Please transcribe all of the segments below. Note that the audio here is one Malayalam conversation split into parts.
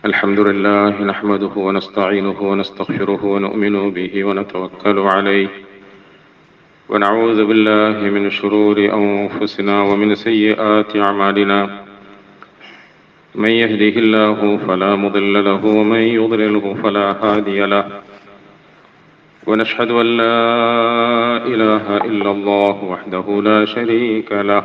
الحمد لله نحمده ونستعينه ونستغفره ونؤمن به ونتوكل عليه ونعوذ بالله من شرور أنفسنا ومن سيئات أعمالنا من يهده الله فلا مضل له ومن يضلله فلا هادي له ونشهد أن لا إله إلا الله وحده لا شريك له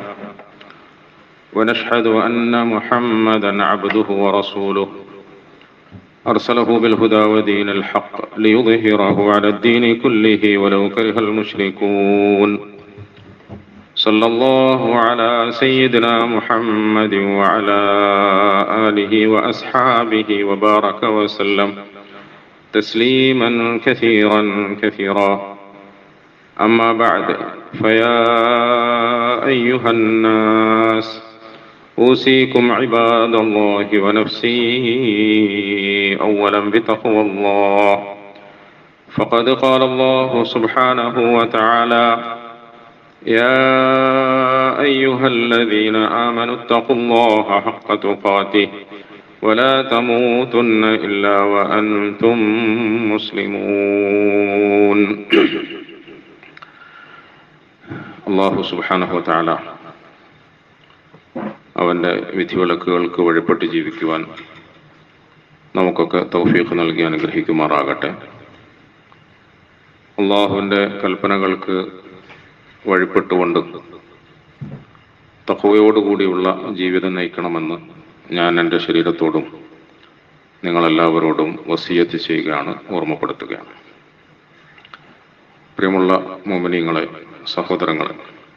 ونشهد أن محمدا عبده ورسوله أرسله بالهدى ودين الحق ليظهره على الدين كله ولو كره المشركون صلى الله على سيدنا محمد وعلى آله وأصحابه وبارك وسلم تسليما كثيرا كثيرا أما بعد فيا أيها الناس أوصيكم عباد الله ونفسي أولا بتقوى الله فقد قال الله سبحانه وتعالى يا أيها الذين آمنوا اتقوا الله حق تقاته ولا تموتن إلا وأنتم مسلمون അല്ലാഹു സുബ്ഹാനഹു വ തആല അവൻ്റെ വിധിവിലക്കുകൾക്ക് വഴിപ്പെട്ട് ജീവിക്കുവാൻ നമുക്കൊക്കെ തൗഫീഖ് നൽകി അനുഗ്രഹിക്കുമാറാകട്ടെ. അള്ളാഹുവിൻ്റെ കൽപ്പനകൾക്ക് വഴിപ്പെട്ടുകൊണ്ട് തഖ്വയോടുകൂടിയുള്ള ജീവിതം നയിക്കണമെന്ന് ഞാൻ എൻ്റെ ശരീരത്തോടും നിങ്ങളെല്ലാവരോടും വസിയത്ത് ചെയ്യുകയാണ്, ഓർമ്മപ്പെടുത്തുകയാണ്. പ്രിയമുള്ള മുഅ്മിനീങ്ങളെ, സഹോദരങ്ങളെ,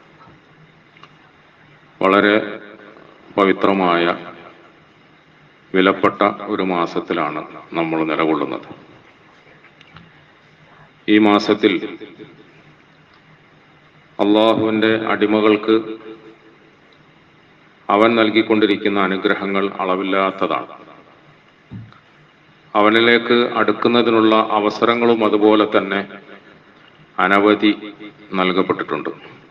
വളരെ പവിത്രമായ വിലപ്പെട്ട ഒരു മാസത്തിലാണ് നമ്മൾ നിലകൊള്ളുന്നത്. ഈ മാസത്തിൽ അള്ളാഹുവിൻ്റെ അടിമകൾക്ക് അവൻ നൽകിക്കൊണ്ടിരിക്കുന്ന അനുഗ്രഹങ്ങൾ അളവില്ലാത്തതാണ്. അവനിലേക്ക് അടുക്കുന്നതിനുള്ള അവസരങ്ങളും അതുപോലെ തന്നെ അനവധി നൽകപ്പെട്ടിട്ടുണ്ട്.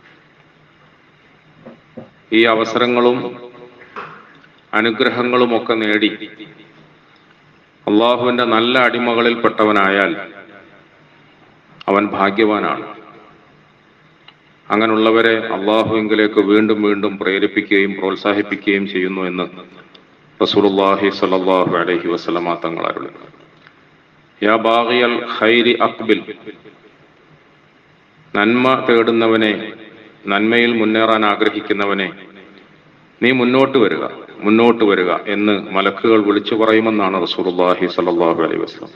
ഈ അവസരങ്ങളും അനുഗ്രഹങ്ങളുമൊക്കെ നേടി അള്ളാഹുവിൻ്റെ നല്ല അടിമകളിൽപ്പെട്ടവനായാൽ അവൻ ഭാഗ്യവാനാണ്. അങ്ങനെയുള്ളവരെ അള്ളാഹുവിലേക്ക് വീണ്ടും വീണ്ടും പ്രേരിപ്പിക്കുകയും പ്രോത്സാഹിപ്പിക്കുകയും ചെയ്യുന്നു എന്ന് റസൂലുള്ളാഹി സ്വല്ലല്ലാഹു അലൈഹി വസല്ലമ തങ്ങൾ അരുളി. യാ ബാഗിയൽ ഖൈരി അഖ്ബിൽ, നന്മ തേടുന്നവനെ, നന്മയിൽ മുന്നേറാൻ ആഗ്രഹിക്കുന്നവനെ, നീ മുന്നോട്ട് വരിക, മുന്നോട്ട് വരിക എന്ന് മലക്കുകൾ വിളിച്ചു പറയുമെന്നാണ് റസൂലുള്ളാഹി സ്വല്ലല്ലാഹു അലൈഹി വസല്ലം.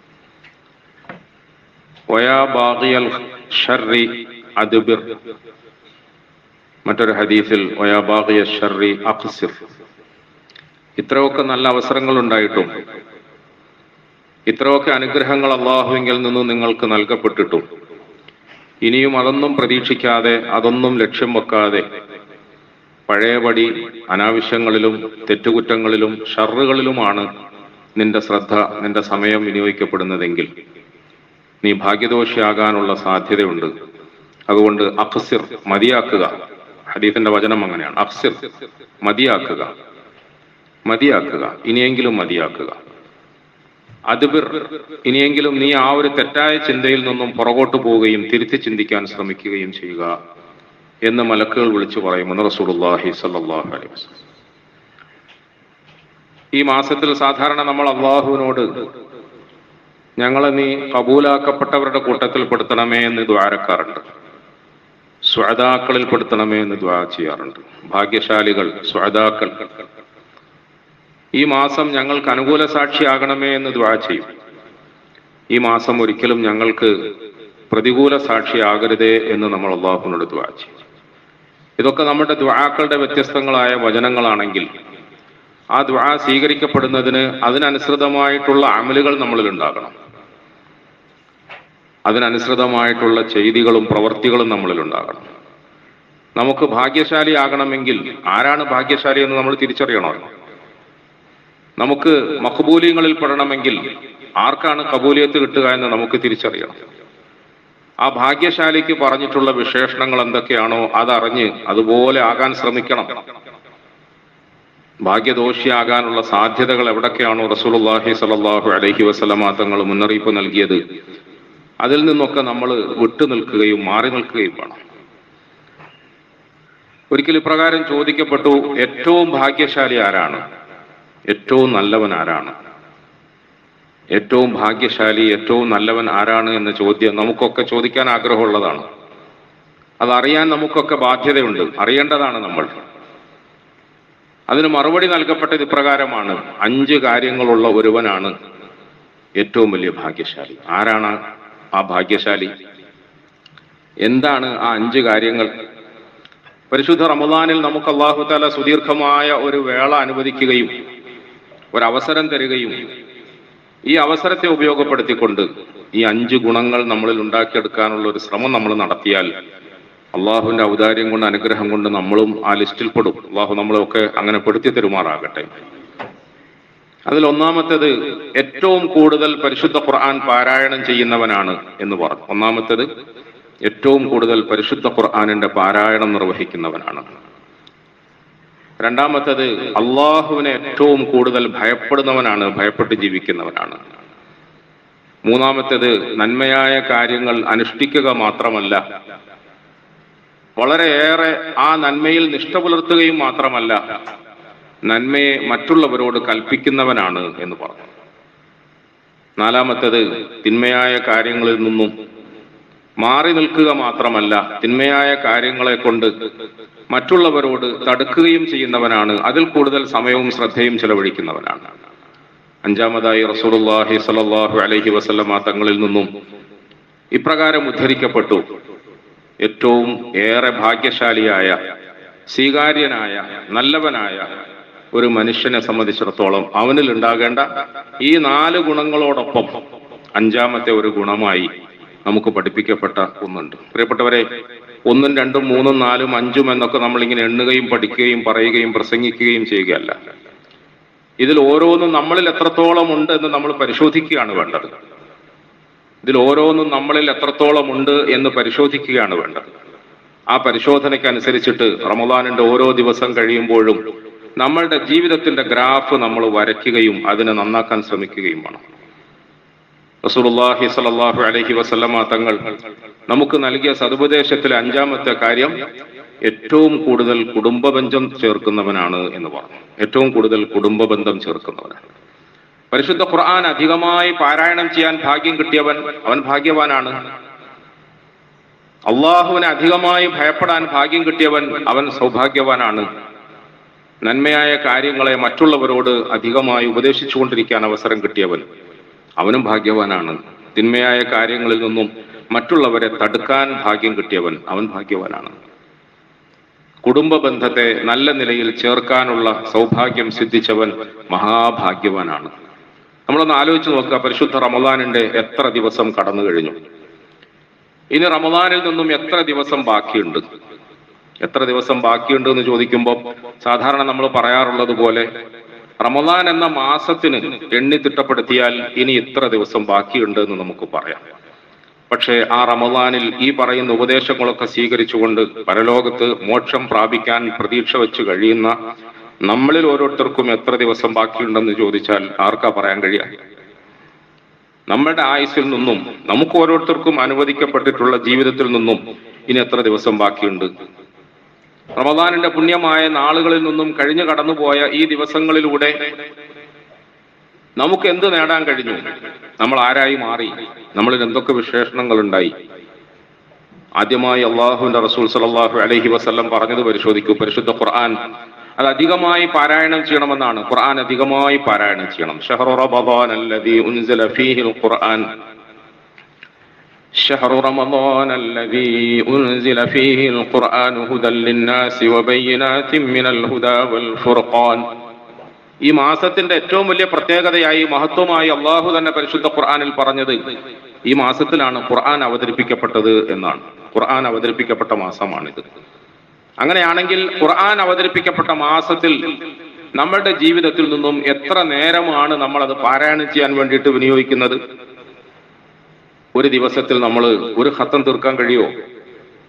വയാ ബാഗിയൽ ശർരി അദ്ബിർ, മറ്റൊരു ഹദീസിൽ വയാ ബാഗിയ ശർരി അഖ്സിർ. ഇത്രയൊക്കെ നല്ല അവസരങ്ങൾ ഉണ്ടായിട്ടും, ഇത്രയൊക്കെ അനുഗ്രഹങ്ങൾ അള്ളാഹുവിങ്കിൽ നിന്ന് നിങ്ങൾക്ക് നൽകപ്പെട്ടിട്ടും ഇനിയും അതൊന്നും പ്രതീക്ഷിക്കാതെ, അതൊന്നും ലക്ഷ്യം വെക്കാതെ പഴയപടി അനാവശ്യങ്ങളിലും തെറ്റുകുറ്റങ്ങളിലും ഷർറുകളിലുമാണ് നിന്റെ ശ്രദ്ധ, നിന്റെ സമയം വിനിയോഗിക്കപ്പെടുന്നതെങ്കിൽ നീ ഭാഗ്യദോഷിയാകാനുള്ള സാധ്യതയുണ്ട്. അതുകൊണ്ട് അഖ്സിർ, മതിയാക്കുക. ഹദീസിന്റെ വചനം അങ്ങനെയാണ്, അഖ്സിർ, മതിയാക്കുക, മതിയാക്കുക, ഇനിയെങ്കിലും മതിയാക്കുക. അദ്ബിർ, ഇനിയെങ്കിലും നീ ആ ഒരു തെറ്റായ ചിന്തയിൽ നിന്നും പുറകോട്ട് പോവുകയും തിരുത്തി ചിന്തിക്കാൻ ശ്രമിക്കുകയും ചെയ്യുക എന്ന് മലക്കുകൾ വിളിച്ചു പറയുമെന്ന് റസൂലുള്ളാഹി സ്വല്ലല്ലാഹു അലൈഹി വസല്ലം. ഈ മാസത്തിൽ സാധാരണ നമ്മൾ അള്ളാഹുവിനോട് ഞങ്ങളെ നീ കബൂലാക്കപ്പെട്ടവരുടെ കൂട്ടത്തിൽ പെടുത്തണമേ എന്ന് ദ്വാരക്കാറുണ്ട്, സുഅദാക്കളിൽ പെടുത്തണമേ എന്ന് ദ്വാ ചെയ്യാറുണ്ട്. ഭാഗ്യശാലികൾ, സുഅദാക്കൾ, ഈ മാസം ഞങ്ങൾക്ക് അനുകൂല സാക്ഷിയാകണമേ എന്ന് ദ്വാ ചെയ്യും. ഈ മാസം ഒരിക്കലും ഞങ്ങൾക്ക് പ്രതികൂല സാക്ഷിയാകരുതേ എന്ന് നമ്മൾ അള്ളാഹുവിനോട് ദ്വാ ചെയ്യും. ഇതൊക്കെ നമ്മുടെ ദ്വാക്കളുടെ വ്യത്യസ്തങ്ങളായ വചനങ്ങളാണെങ്കിൽ ആ ദ്വാ സ്വീകരിക്കപ്പെടുന്നതിന് അതിനനുസൃതമായിട്ടുള്ള അമലുകൾ നമ്മളിൽ ഉണ്ടാകണം. അതിനനുസൃതമായിട്ടുള്ള ചെയ്തികളും പ്രവൃത്തികളും നമ്മളിൽ ഉണ്ടാകണം. നമുക്ക് ഭാഗ്യശാലി ആകണമെങ്കിൽ ആരാണ് ഭാഗ്യശാലി എന്ന് നമ്മൾ തിരിച്ചറിയണോ? നമുക്ക് മഖ്ബൂലിങ്ങളിൽ പെടണമെങ്കിൽ ആർക്കാണ് കബൂലിയത്ത് കിട്ടുക എന്ന് നമുക്ക് തിരിച്ചറിയണം. ആ ഭാഗ്യശാലിക്ക് പറഞ്ഞിട്ടുള്ള വിശേഷണങ്ങൾ എന്തൊക്കെയാണോ അതറിഞ്ഞ് അതുപോലെ ആകാൻ ശ്രമിക്കണം. ഭാഗ്യദോഷിയാകാനുള്ള സാധ്യതകൾ എവിടൊക്കെയാണോ റസൂലുള്ളാഹി സ്വല്ലല്ലാഹു അലൈഹി വസല്ലമ തങ്ങൾ മുന്നറിയിപ്പ് നൽകിയത്, അതിൽ നിന്നൊക്കെ നമ്മൾ വിട്ടു നിൽക്കുകയും മാറി നിൽക്കുകയും വേണം. ഒരിക്കൽ ഇപ്രകാരം ചോദിക്കപ്പെട്ടു, ഏറ്റവും ഭാഗ്യശാലി ആരാണ്, ഏറ്റവും നല്ലവൻ ആരാണ്, ഏറ്റവും ഭാഗ്യശാലി ഏറ്റവും നല്ലവൻ ആരാണ് എന്ന ചോദ്യം നമുക്കൊക്കെ ചോദിക്കാൻ ആഗ്രഹമുള്ളതാണ്. അതറിയാൻ നമുക്കൊക്കെ ബാധ്യതയുണ്ട്, അറിയേണ്ടതാണ് നമ്മൾ. അതിന് മറുപടി നൽകപ്പെട്ടത് ഇപ്രകാരമാണ്: 5 കാര്യങ്ങളുള്ള ഒരുവനാണ് ഏറ്റവും വലിയ ഭാഗ്യശാലി. ആരാണ് ആ ഭാഗ്യശാലി? എന്താണ് ആ 5 കാര്യങ്ങൾ? പരിശുദ്ധ റമദാനിൽ നമുക്ക് അല്ലാഹു തആല സുദീർഘമായ ഒരു വേള അനുവദിക്കുകയും ഒരവസരം തരികയും ഈ അവസരത്തെ ഉപയോഗപ്പെടുത്തിക്കൊണ്ട് ഈ 5 ഗുണങ്ങൾ നമ്മളിൽ ഉണ്ടാക്കിയെടുക്കാനുള്ള ഒരു ശ്രമം നമ്മൾ നടത്തിയാൽ അള്ളാഹുവിന്റെ ഔദാര്യം കൊണ്ട്, അനുഗ്രഹം കൊണ്ട് നമ്മളും ആ ലിസ്റ്റിൽ പെടും. അള്ളാഹു നമ്മളെയൊക്കെ അങ്ങനെ പെടുത്തി തരുമാറാകട്ടെ. അതിൽ ഒന്നാമത്തേത്, ഏറ്റവും കൂടുതൽ പരിശുദ്ധ ഖുർആൻ പാരായണം ചെയ്യുന്നവനാണ് എന്ന് പറഞ്ഞു. ഒന്നാമത്തേത്, ഏറ്റവും കൂടുതൽ പരിശുദ്ധ ഖുർആനിന്റെ പാരായണം നിർവഹിക്കുന്നവനാണ്. രണ്ടാമത്തേത്, അള്ളാഹുവിനെ ഏറ്റവും കൂടുതൽ ഭയപ്പെടുന്നവനാണ്, ഭയപ്പെട്ട് ജീവിക്കുന്നവനാണ്. മൂന്നാമത്തേത്, നന്മയായ കാര്യങ്ങൾ അനുഷ്ഠിക്കുക മാത്രമല്ല, വളരെയേറെ ആ നന്മയിൽ നിഷ്ഠ പുലർത്തുകയും മാത്രമല്ല, നന്മയെ മറ്റുള്ളവരോട് കൽപ്പിക്കുന്നവനാണ് എന്ന് പറഞ്ഞു. നാലാമത്തേത്, തിന്മയായ കാര്യങ്ങളിൽ നിന്നും മാറി നിൽക്കുക മാത്രമല്ല, തിന്മയായ കാര്യങ്ങളെ കൊണ്ട് മറ്റുള്ളവരോട് തടുക്കുകയും ചെയ്യുന്നവനാണ്, അതിൽ കൂടുതൽ സമയവും ശ്രദ്ധയും ചെലവഴിക്കുന്നവനാണ്. അഞ്ചാമതായി റസൂലുള്ളാഹി സ്വല്ലല്ലാഹു അലൈഹി വസല്ലമ തങ്ങളിൽ നിന്നും ഇപ്രകാരം ഉദ്ധരിക്കപ്പെട്ടു: ഏറ്റവും ഏറെ ഭാഗ്യശാലിയായ, സ്വീകാര്യനായ, നല്ലവനായ ഒരു മനുഷ്യനെ സംബന്ധിച്ചിടത്തോളം അവനിൽ ഉണ്ടാകേണ്ട ഈ 4 ഗുണങ്ങളോടൊപ്പം 5ാമത്തെ ഒരു ഗുണമായി നമുക്ക് പഠിപ്പിക്കപ്പെട്ട ഒന്നുണ്ട്. പ്രിയപ്പെട്ടവരെ, 1, 2, 3, 4, 5 എന്നൊക്കെ നമ്മളിങ്ങനെ എണ്ണുകയും പഠിക്കുകയും പറയുകയും പ്രസംഗിക്കുകയും ചെയ്യുകയല്ല. ഇതിൽ ഓരോന്നും നമ്മളിൽ എത്രത്തോളം ഉണ്ട് എന്ന് നമ്മൾ പരിശോധിക്കുകയാണ് വേണ്ടത്. ഇതിൽ ഓരോന്നും നമ്മളിൽ എത്രത്തോളം ഉണ്ട് എന്ന് പരിശോധിക്കുകയാണ് വേണ്ടത്. ആ പരിശോധനയ്ക്കനുസരിച്ചിട്ട് റമദാനിന്റെ ഓരോ ദിവസം കഴിയുമ്പോഴും നമ്മളുടെ ജീവിതത്തിന്റെ ഗ്രാഫ് നമ്മൾ വരയ്ക്കുകയും അതിനെ നന്നാക്കാൻ ശ്രമിക്കുകയും വേണം. റസൂലുള്ളാഹി സ്വല്ലല്ലാഹു അലൈഹി വസല്ലമ തങ്ങൾ നമുക്ക് നൽകിയ സതുപദേശത്തിലെ 5ാമത്തെ കാര്യം ഏറ്റവും കൂടുതൽ കുടുംബബന്ധം ചേർക്കുന്നവനാണ് എന്ന് പറഞ്ഞു. ഏറ്റവും കൂടുതൽ കുടുംബബന്ധം ചേർക്കുന്നവനാണ്. പരിശുദ്ധ ഖുർആൻ അധികമായി പാരായണം ചെയ്യാൻ ഭാഗ്യം കിട്ടിയവൻ അവൻ ഭാഗ്യവാനാണ്. അള്ളാഹുവിനെ അധികമായി ഭയപ്പെടാൻ ഭാഗ്യം കിട്ടിയവൻ അവൻ സൗഭാഗ്യവാനാണ്. നന്മയായ കാര്യങ്ങളെ മറ്റുള്ളവരോട് അധികമായി ഉപദേശിച്ചുകൊണ്ടിരിക്കാൻ അവസരം കിട്ടിയവൻ അവനും ഭാഗ്യവാനാണ്. തിന്മയായ കാര്യങ്ങളിൽ നിന്നും മറ്റുള്ളവരെ തടുക്കാൻ ഭാഗ്യം കിട്ടിയവൻ അവൻ ഭാഗ്യവാനാണ്. കുടുംബ ബന്ധത്തെ നല്ല നിലയിൽ ചേർക്കാനുള്ള സൗഭാഗ്യം സിദ്ധിച്ചവൻ മഹാഭാഗ്യവാനാണ്. നമ്മളൊന്ന് ആലോചിച്ച് നോക്കുക, പരിശുദ്ധ റമദാനിന്റെ എത്ര ദിവസം കടന്നു കഴിഞ്ഞു? ഇനി റമദാനിൽ നിന്നും എത്ര ദിവസം ബാക്കിയുണ്ട്? എത്ര ദിവസം ബാക്കിയുണ്ട് എന്ന് ചോദിക്കുമ്പോൾ സാധാരണ നമ്മൾ പറയാറുള്ളത് പോലെ റമദാൻ എന്ന മാസത്തിന് എണ്ണി തിട്ടപ്പെടുത്തിയാൽ ഇനി ഇത്ര ദിവസം ബാക്കിയുണ്ട് എന്ന് നമുക്ക് പറയാം. പക്ഷേ ആ റമദാനിൽ ഈ പറയുന്ന ഉപദേശങ്ങളൊക്കെ സ്വീകരിച്ചുകൊണ്ട് പരലോകത്ത് മോക്ഷം പ്രാപിക്കാൻ പ്രതീക്ഷ വെച്ച് കഴിയുന്ന നമ്മളിൽ ഓരോരുത്തർക്കും എത്ര ദിവസം ബാക്കിയുണ്ടെന്ന് ചോദിച്ചാൽ ആർക്കാ പറയാൻ കഴിയുക? നമ്മുടെ ആയുസ്സിൽ നിന്നും നമുക്ക് ഓരോരുത്തർക്കും അനുവദിക്കപ്പെട്ടിട്ടുള്ള ജീവിതത്തിൽ നിന്നും ഇനി എത്ര ദിവസം ബാക്കിയുണ്ട്? റമദാനിന്റെ പുണ്യമായ നാളുകളിൽ നിന്നും കഴിഞ്ഞു കടന്നുപോയ ഈ ദിവസങ്ങളിലൂടെ നമുക്ക് എന്ത് നേടാൻ കഴിഞ്ഞു? നമ്മൾ ആരായി മാറി? നമ്മളിൽ എന്തൊക്കെ വിശേഷണങ്ങൾ ഉണ്ടായി? ആദ്യമായി അള്ളാഹുവിന്റെ റസൂൽ സല്ലല്ലാഹു അലൈഹി വസല്ലം പറഞ്ഞത് പരിശോധിക്കൂ. പരിശുദ്ധ ഖുർആൻ അത് അധികമായി പാരായണം ചെയ്യണമെന്നാണ്. ഖുർആൻ അധികമായി പാരായണം ചെയ്യണം. ശഹ്റു റമദാനല്ലദീ ഉൻസില ഫീഹിൽ ഖുർആൻ شهر رمضان الذي أنزل فيه القرآن هدى للناس وبينات من الهدى والفرقان. ഈ മാസത്തിന്റെ ഏറ്റവും വലിയ പ്രത്യേകതയായി മഹത്വമായി അള്ളാഹു തന്നെ പരിശുദ്ധ ഖുർആനിൽ പറഞ്ഞത് ഈ മാസത്തിലാണ് ഖുർആൻ അവതരിപ്പിക്കപ്പെട്ടത് എന്നാണ്. ഖുർആൻ അവതരിപ്പിക്കപ്പെട്ട മാസമാണിത്. അങ്ങനെയാണെങ്കിൽ ഖുർആൻ അവതരിപ്പിക്കപ്പെട്ട മാസത്തിൽ നമ്മളുടെ ജീവിതത്തിൽ നിന്നും എത്ര നേരമാണ് നമ്മൾ അത് പാരായണം ചെയ്യാൻ വേണ്ടിയിട്ട് വിനിയോഗിക്കുന്നത്? ഒരു ദിവസത്തിൽ നമ്മൾ ഒരു ഖത്തം തീർക്കാൻ കഴിയുമോ?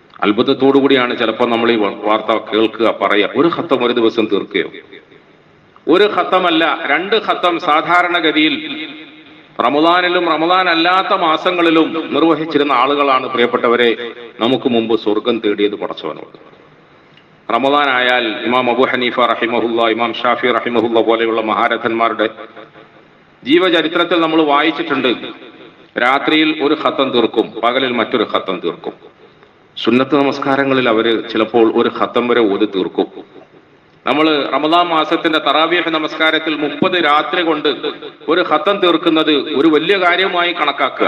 അത്ഭുതത്തോടു കൂടിയാണ് ചിലപ്പോൾ നമ്മൾ ഈ വാർത്ത കേൾക്കുക, പറയുക, ഒരു ഖത്തം ഒരു ദിവസം തീർക്കുകയോ? ഒരു ഖത്തമല്ല, 2 ഖത്തം സാധാരണഗതിയിൽ റമദാനിലും റമദാൻ അല്ലാത്ത മാസങ്ങളിലും നിർവഹിച്ചിരുന്ന ആളുകളാണ് പ്രിയപ്പെട്ടവരെ നമുക്ക് മുമ്പ് സ്വർഗം തേടിയത് പടച്ചവനോട്. റമദാൻ ആയാൽ ഇമാം അബൂ ഹനീഫ റഹിമഹുല്ല, ഇമാം ഷാഫി റഹിമഹുല്ല പോലെയുള്ള മഹാരഥന്മാരുടെ ജീവചരിത്രത്തിൽ നമ്മൾ വായിച്ചിട്ടുണ്ട്. രാത്രിയിൽ ഒരു ഖത്തം തീർക്കും, പകലിൽ മറ്റൊരു ഖത്തം തീർക്കും. സുന്നത്ത് നമസ്കാരങ്ങളിൽ അവര് ചിലപ്പോൾ ഒരു ഖത്തം വരെ ഓതി തീർക്കും. നമ്മൾ റമദാൻ മാസത്തിന്റെ തറാവീഹ് നമസ്കാരത്തിൽ 30 രാത്രി കൊണ്ട് ഒരു ഖത്തം തീർക്കുന്നത് ഒരു വലിയ കാര്യമായി കണക്കാക്കുക.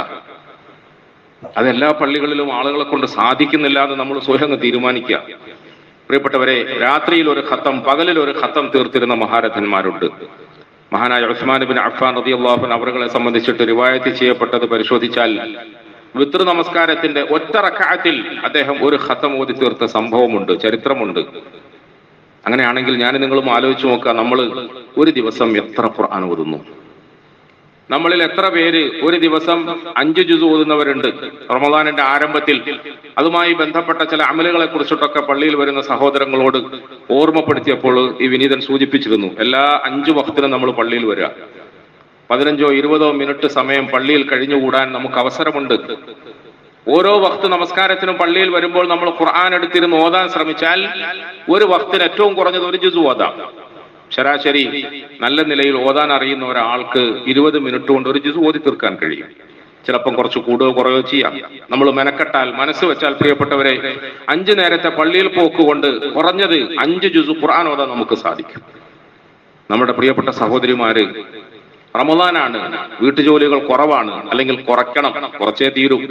അതെല്ലാ പള്ളികളിലും ആളുകളെ കൊണ്ട് സാധിക്കുന്നില്ല എന്ന് നമ്മൾ സ്വയം തീരുമാനിക്കുക. പ്രിയപ്പെട്ടവരെ, രാത്രിയിൽ ഒരു ഖത്തം, പകലിൽ ഒരു ഖത്തം തീർത്തിരുന്ന മഹാരഥന്മാരുണ്ട്. മഹാനായ ഉസ്മാൻ ഇബ്നു അഫ്ഫാൻ റളിയല്ലാഹു അൻഹു അവരെ സംബന്ധിച്ചിട്ട് റിവായത്ത് ചെയ്യപ്പെട്ടത് പരിശോധിച്ചാൽ വിത്ർ നമസ്കാരത്തിന്റെ ഒറ്റ റക്അത്തിൽ അദ്ദേഹം ഒരു ഖത്തം ഓതി തീർത്ത സംഭവമുണ്ട്, ചരിത്രമുണ്ട്. അങ്ങനെയാണെങ്കിൽ ഞാൻ നിങ്ങളും ആലോചിച്ച് നോക്കുക, നമ്മൾ ഒരു ദിവസം എത്ര ഖുർആൻ ഓതുന്നു? നമ്മളിൽ എത്ര പേര് ഒരു ദിവസം 5 ജുസ് ഓതുന്നവരുണ്ട്? റമദാനിന്റെ ആരംഭത്തിൽ അതുമായി ബന്ധപ്പെട്ട ചില അമലുകളെ കുറിച്ചിട്ടൊക്കെ പള്ളിയിൽ വരുന്ന സഹോദരങ്ങളോട് ഓർമ്മപ്പെടുത്തിയപ്പോൾ ഈ വിനീതൻ സൂചിപ്പിച്ചിരുന്നു, എല്ലാ 5 വഖ്തിനും നമ്മൾ പള്ളിയിൽ വരിക. 15 or 20 മിനിറ്റ് സമയം പള്ളിയിൽ കഴിഞ്ഞുകൂടാൻ നമുക്ക് അവസരമുണ്ട്. ഓരോ വഖ്ത് നമസ്കാരത്തിനും പള്ളിയിൽ വരുമ്പോൾ നമ്മൾ ഖുർആൻ എടുത്തിരുന്ന് ഓതാൻ ശ്രമിച്ചാൽ ഒരു വഖ്തിന് ഏറ്റവും കുറഞ്ഞത് 1 ജുസ് ഓതാം. ശരാശരി നല്ല നിലയിൽ ഓതാൻ അറിയുന്ന ഒരാൾക്ക് 20 മിനിറ്റ് കൊണ്ട് 1 ജുസ് ഓതി തീർക്കാൻ കഴിയും. ചിലപ്പം കുറച്ച് കൂടുകയോ കുറയോ ചെയ്യാം. നമ്മൾ മെനക്കെട്ടാൽ, മനസ്സ് വെച്ചാൽ പ്രിയപ്പെട്ടവരെ, 5 നേരത്തെ പള്ളിയിൽ പോക്കുകൊണ്ട് കുറഞ്ഞത് 5 ജുസ് ഖുർആൻ ഓതാൻ നമുക്ക് സാധിക്കും. നമ്മുടെ പ്രിയപ്പെട്ട സഹോദരിമാര്, റമദാനാണ്, വീട്ടുജോലികൾ കുറവാണ്, അല്ലെങ്കിൽ കുറയ്ക്കണം, കുറച്ചേ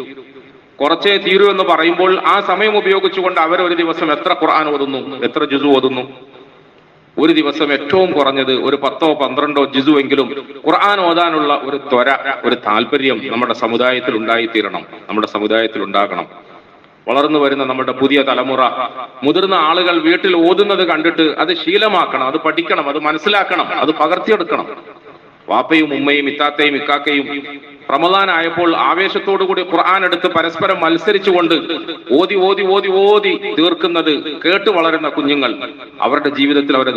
തീരൂ എന്ന് പറയുമ്പോൾ ആ സമയം ഉപയോഗിച്ചുകൊണ്ട് അവരൊരു ദിവസം എത്ര ഖുർആൻ ഓതുന്നു, എത്ര ജുസ് ഓതുന്നു? ഒരു ദിവസം ഏറ്റവും കുറഞ്ഞത് ഒരു 10 or 12 ജുസ് എങ്കിലും ഖുർആൻ ഓതാനുള്ള ഒരു ത്വര, ഒരു താല്പര്യം നമ്മുടെ സമുദായത്തിൽ ഉണ്ടായിത്തീരണം, നമ്മുടെ സമുദായത്തിൽ ഉണ്ടാകണം. വളർന്നു വരുന്ന നമ്മുടെ പുതിയ തലമുറ, മുതിർന്ന ആളുകൾ വീട്ടിൽ ഓതുന്നത് കണ്ടിട്ട് അത് ശീലമാക്കണം, അത് പഠിക്കണം, അത് മനസ്സിലാക്കണം, അത് പകർത്തിയെടുക്കണം. വാപ്പയും ഉമ്മയും ഇത്താത്തയും ഇക്കാക്കയും റമദാൻ ആയപ്പോൾ ആവേശത്തോടുകൂടി ഖുർആൻ എടുത്ത് പരസ്പരം മത്സരിച്ചുകൊണ്ട് ഓതി ഓതി ഓതി ഓതി തീർക്കുന്നത് കേട്ട് വളരുന്ന കുഞ്ഞുങ്ങൾ അവരുടെ ജീവിതത്തിൽ അവരത്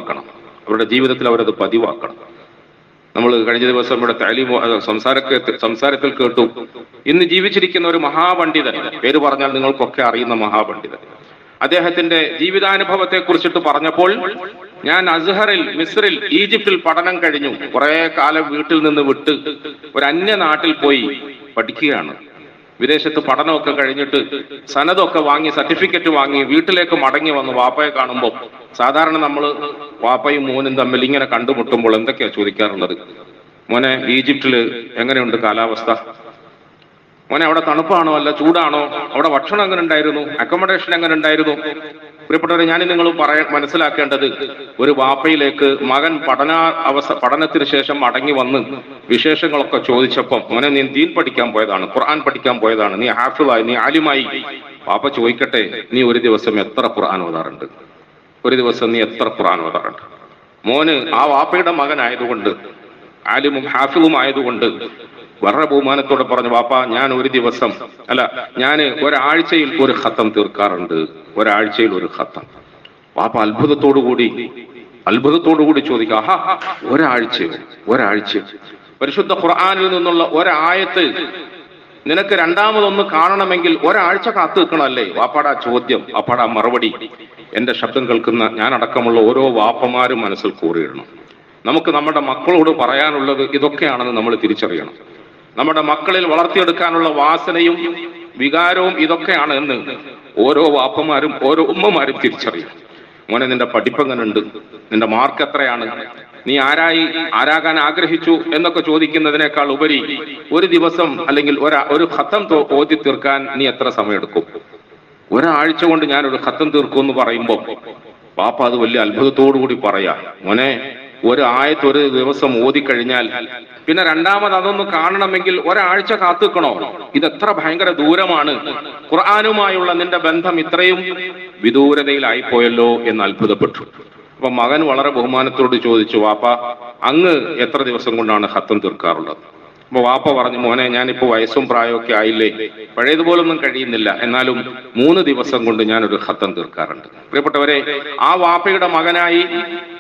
പതിവാക്കണം. നമ്മൾ കഴിഞ്ഞ ദിവസം ഇവിടെ സംസാരത്തിൽ കേട്ടു, ഇന്ന് ജീവിച്ചിരിക്കുന്ന ഒരു മഹാപണ്ഡിതൻ, പേര് പറഞ്ഞാൽ നിങ്ങൾക്കൊക്കെ അറിയുന്ന മഹാപണ്ഡിതൻ, അദ്ദേഹത്തിന്റെ ജീവിതാനുഭവത്തെ കുറിച്ചിട്ട് പറഞ്ഞപ്പോൾ, ഞാൻ അസ്ഹറിൽ, മിസ്രിൽ, ഈജിപ്തിൽ പഠനം കഴിഞ്ഞു, കുറെ കാലം വീട്ടിൽ നിന്ന് വിട്ട് ഒരു അന്യ നാട്ടിൽ പോയി പഠിക്കുകയാണ്. വിദേശത്ത് പഠനമൊക്കെ കഴിഞ്ഞിട്ട് സനദൊക്കെ വാങ്ങി, സർട്ടിഫിക്കറ്റ് വാങ്ങി വീട്ടിലേക്ക് മടങ്ങി വന്ന് വാപ്പയെ കാണുമ്പോൾ സാധാരണ നമ്മൾ വാപ്പയും മോനും തമ്മിൽ ഇങ്ങനെ കണ്ടുമുട്ടുമ്പോൾ എന്തൊക്കെയാ ചോദിക്കാറുള്ളത്? മോനെ, ഈജിപ്തില് എങ്ങനെയുണ്ട് കാലാവസ്ഥ? മോനെ, അവിടെ തണുപ്പാണോ അല്ല ചൂടാണോ? അവിടെ ഭക്ഷണം എങ്ങനെ ഉണ്ടായിരുന്നു? അക്കോമഡേഷൻ എങ്ങനെ ഉണ്ടായിരുന്നു? പ്രിയപ്പെട്ടവരെ, ഞാൻ നിങ്ങൾ മനസ്സിലാക്കേണ്ടത്, ഒരു വാപ്പയിലേക്ക് മകൻ പഠനത്തിന് ശേഷം മടങ്ങി വന്ന് വിശേഷങ്ങളൊക്കെ ചോദിച്ചപ്പം, മോനെ നീ ദീൻ പഠിക്കാൻ പോയതാണ്, ഖുർആൻ പഠിക്കാൻ പോയതാണ്, നീ ഹാഫിളായി, നീ ആലിമായി. വാപ്പ ചോദിക്കട്ടെ, നീ ഒരു ദിവസം എത്ര ഖുർആൻ ഓതാറുണ്ട്? മോന് ആ വാപ്പയുടെ മകനായതുകൊണ്ട്, ആലിമും ഹാഫിളും ആയതുകൊണ്ട് വളരെ ബഹുമാനത്തോടെ പറഞ്ഞു, വാപ്പ ഞാൻ ഒരു ദിവസം ഞാൻ ഒരാഴ്ചയിൽ ഒരു ഖത്തം തീർക്കാറുണ്ട്, ഒരാഴ്ചയിൽ ഒരു ഖത്തം. വാപ്പ അത്ഭുതത്തോടുകൂടി ചോദിക്കുക, ഒരാഴ്ച പരിശുദ്ധ ഖുർആനിൽ നിന്നുള്ള ഒരായത്ത് നിനക്ക് രണ്ടാമതൊന്ന് കാണണമെങ്കിൽ ഒരാഴ്ച കാത്തു നിൽക്കണമല്ലേ? വാപ്പാടാ ചോദ്യം, വാപ്പാടാ മറുപടി എന്റെ ശബ്ദം കേൾക്കുന്ന ഞാനടക്കമുള്ള ഓരോ വാപ്പമാരും മനസ്സിൽ കൂറിയിടണം. നമുക്ക് നമ്മുടെ മക്കളോട് പറയാനുള്ളത് ഇതൊക്കെയാണെന്ന് നമ്മൾ തിരിച്ചറിയണം. നമ്മുടെ മക്കളിൽ വളർത്തിയെടുക്കാനുള്ള വാസനയും വികാരവും ഇതൊക്കെയാണ് എന്ന് ഓരോ വാപ്പമാരും ഓരോ ഉമ്മമാരും തിരിച്ചറിയണം. മോനെ, നിന്റെ പഠിപ്പെങ്ങനുണ്ട്? നിന്റെ മാർക്ക് എത്രയാണ്? നീ ആരാകാൻ ആഗ്രഹിച്ചു എന്നൊക്കെ ചോദിക്കുന്നതിനേക്കാൾ ഉപരി ഒരു ദിവസം അല്ലെങ്കിൽ ഒരു ഖത്തം ഓതി തീർക്കാൻ നീ എത്ര സമയമെടുക്കും? ഒരാഴ്ച കൊണ്ട് ഞാൻ ഒരു ഖത്തം തീർക്കും എന്ന് പറയുമ്പോൾ പാപ്പ അത് വലിയ അത്ഭുതത്തോടുകൂടി പറയാ, മോനെ, ഒരു ആയത്ത് ഒരു ദിവസം ഓതിക്കഴിഞ്ഞാൽ പിന്നെ രണ്ടാമത് അതൊന്ന് കാണണമെങ്കിൽ ഒരാഴ്ച കാത്തുക്കണോ? ഇതെത്ര ഭയങ്കര ദൂരമാണ്. ഖുർആനുമായുള്ള നിന്റെ ബന്ധം ഇത്രയും വിദൂരതയിലായിപ്പോയല്ലോ എന്ന് അത്ഭുതപ്പെട്ടു. അപ്പൊ മകൻ വളരെ ബഹുമാനത്തോട് ചോദിച്ചു, വാപ്പ അങ്ങ് എത്ര ദിവസം കൊണ്ടാണ് ഖത്തം തീർക്കാറുള്ളത്? അപ്പൊ വാപ്പ പറഞ്ഞു, മോനെ, ഞാനിപ്പോ വയസ്സും പ്രായമൊക്കെ ആയില്ലേ, പഴയതുപോലൊന്നും കഴിയുന്നില്ല, എന്നാലും 3 ദിവസം കൊണ്ട് ഞാനൊരു ഖത്തം തീർക്കാറുണ്ട്. പ്രിയപ്പെട്ടവരെ, ആ വാപ്പയുടെ മകനായി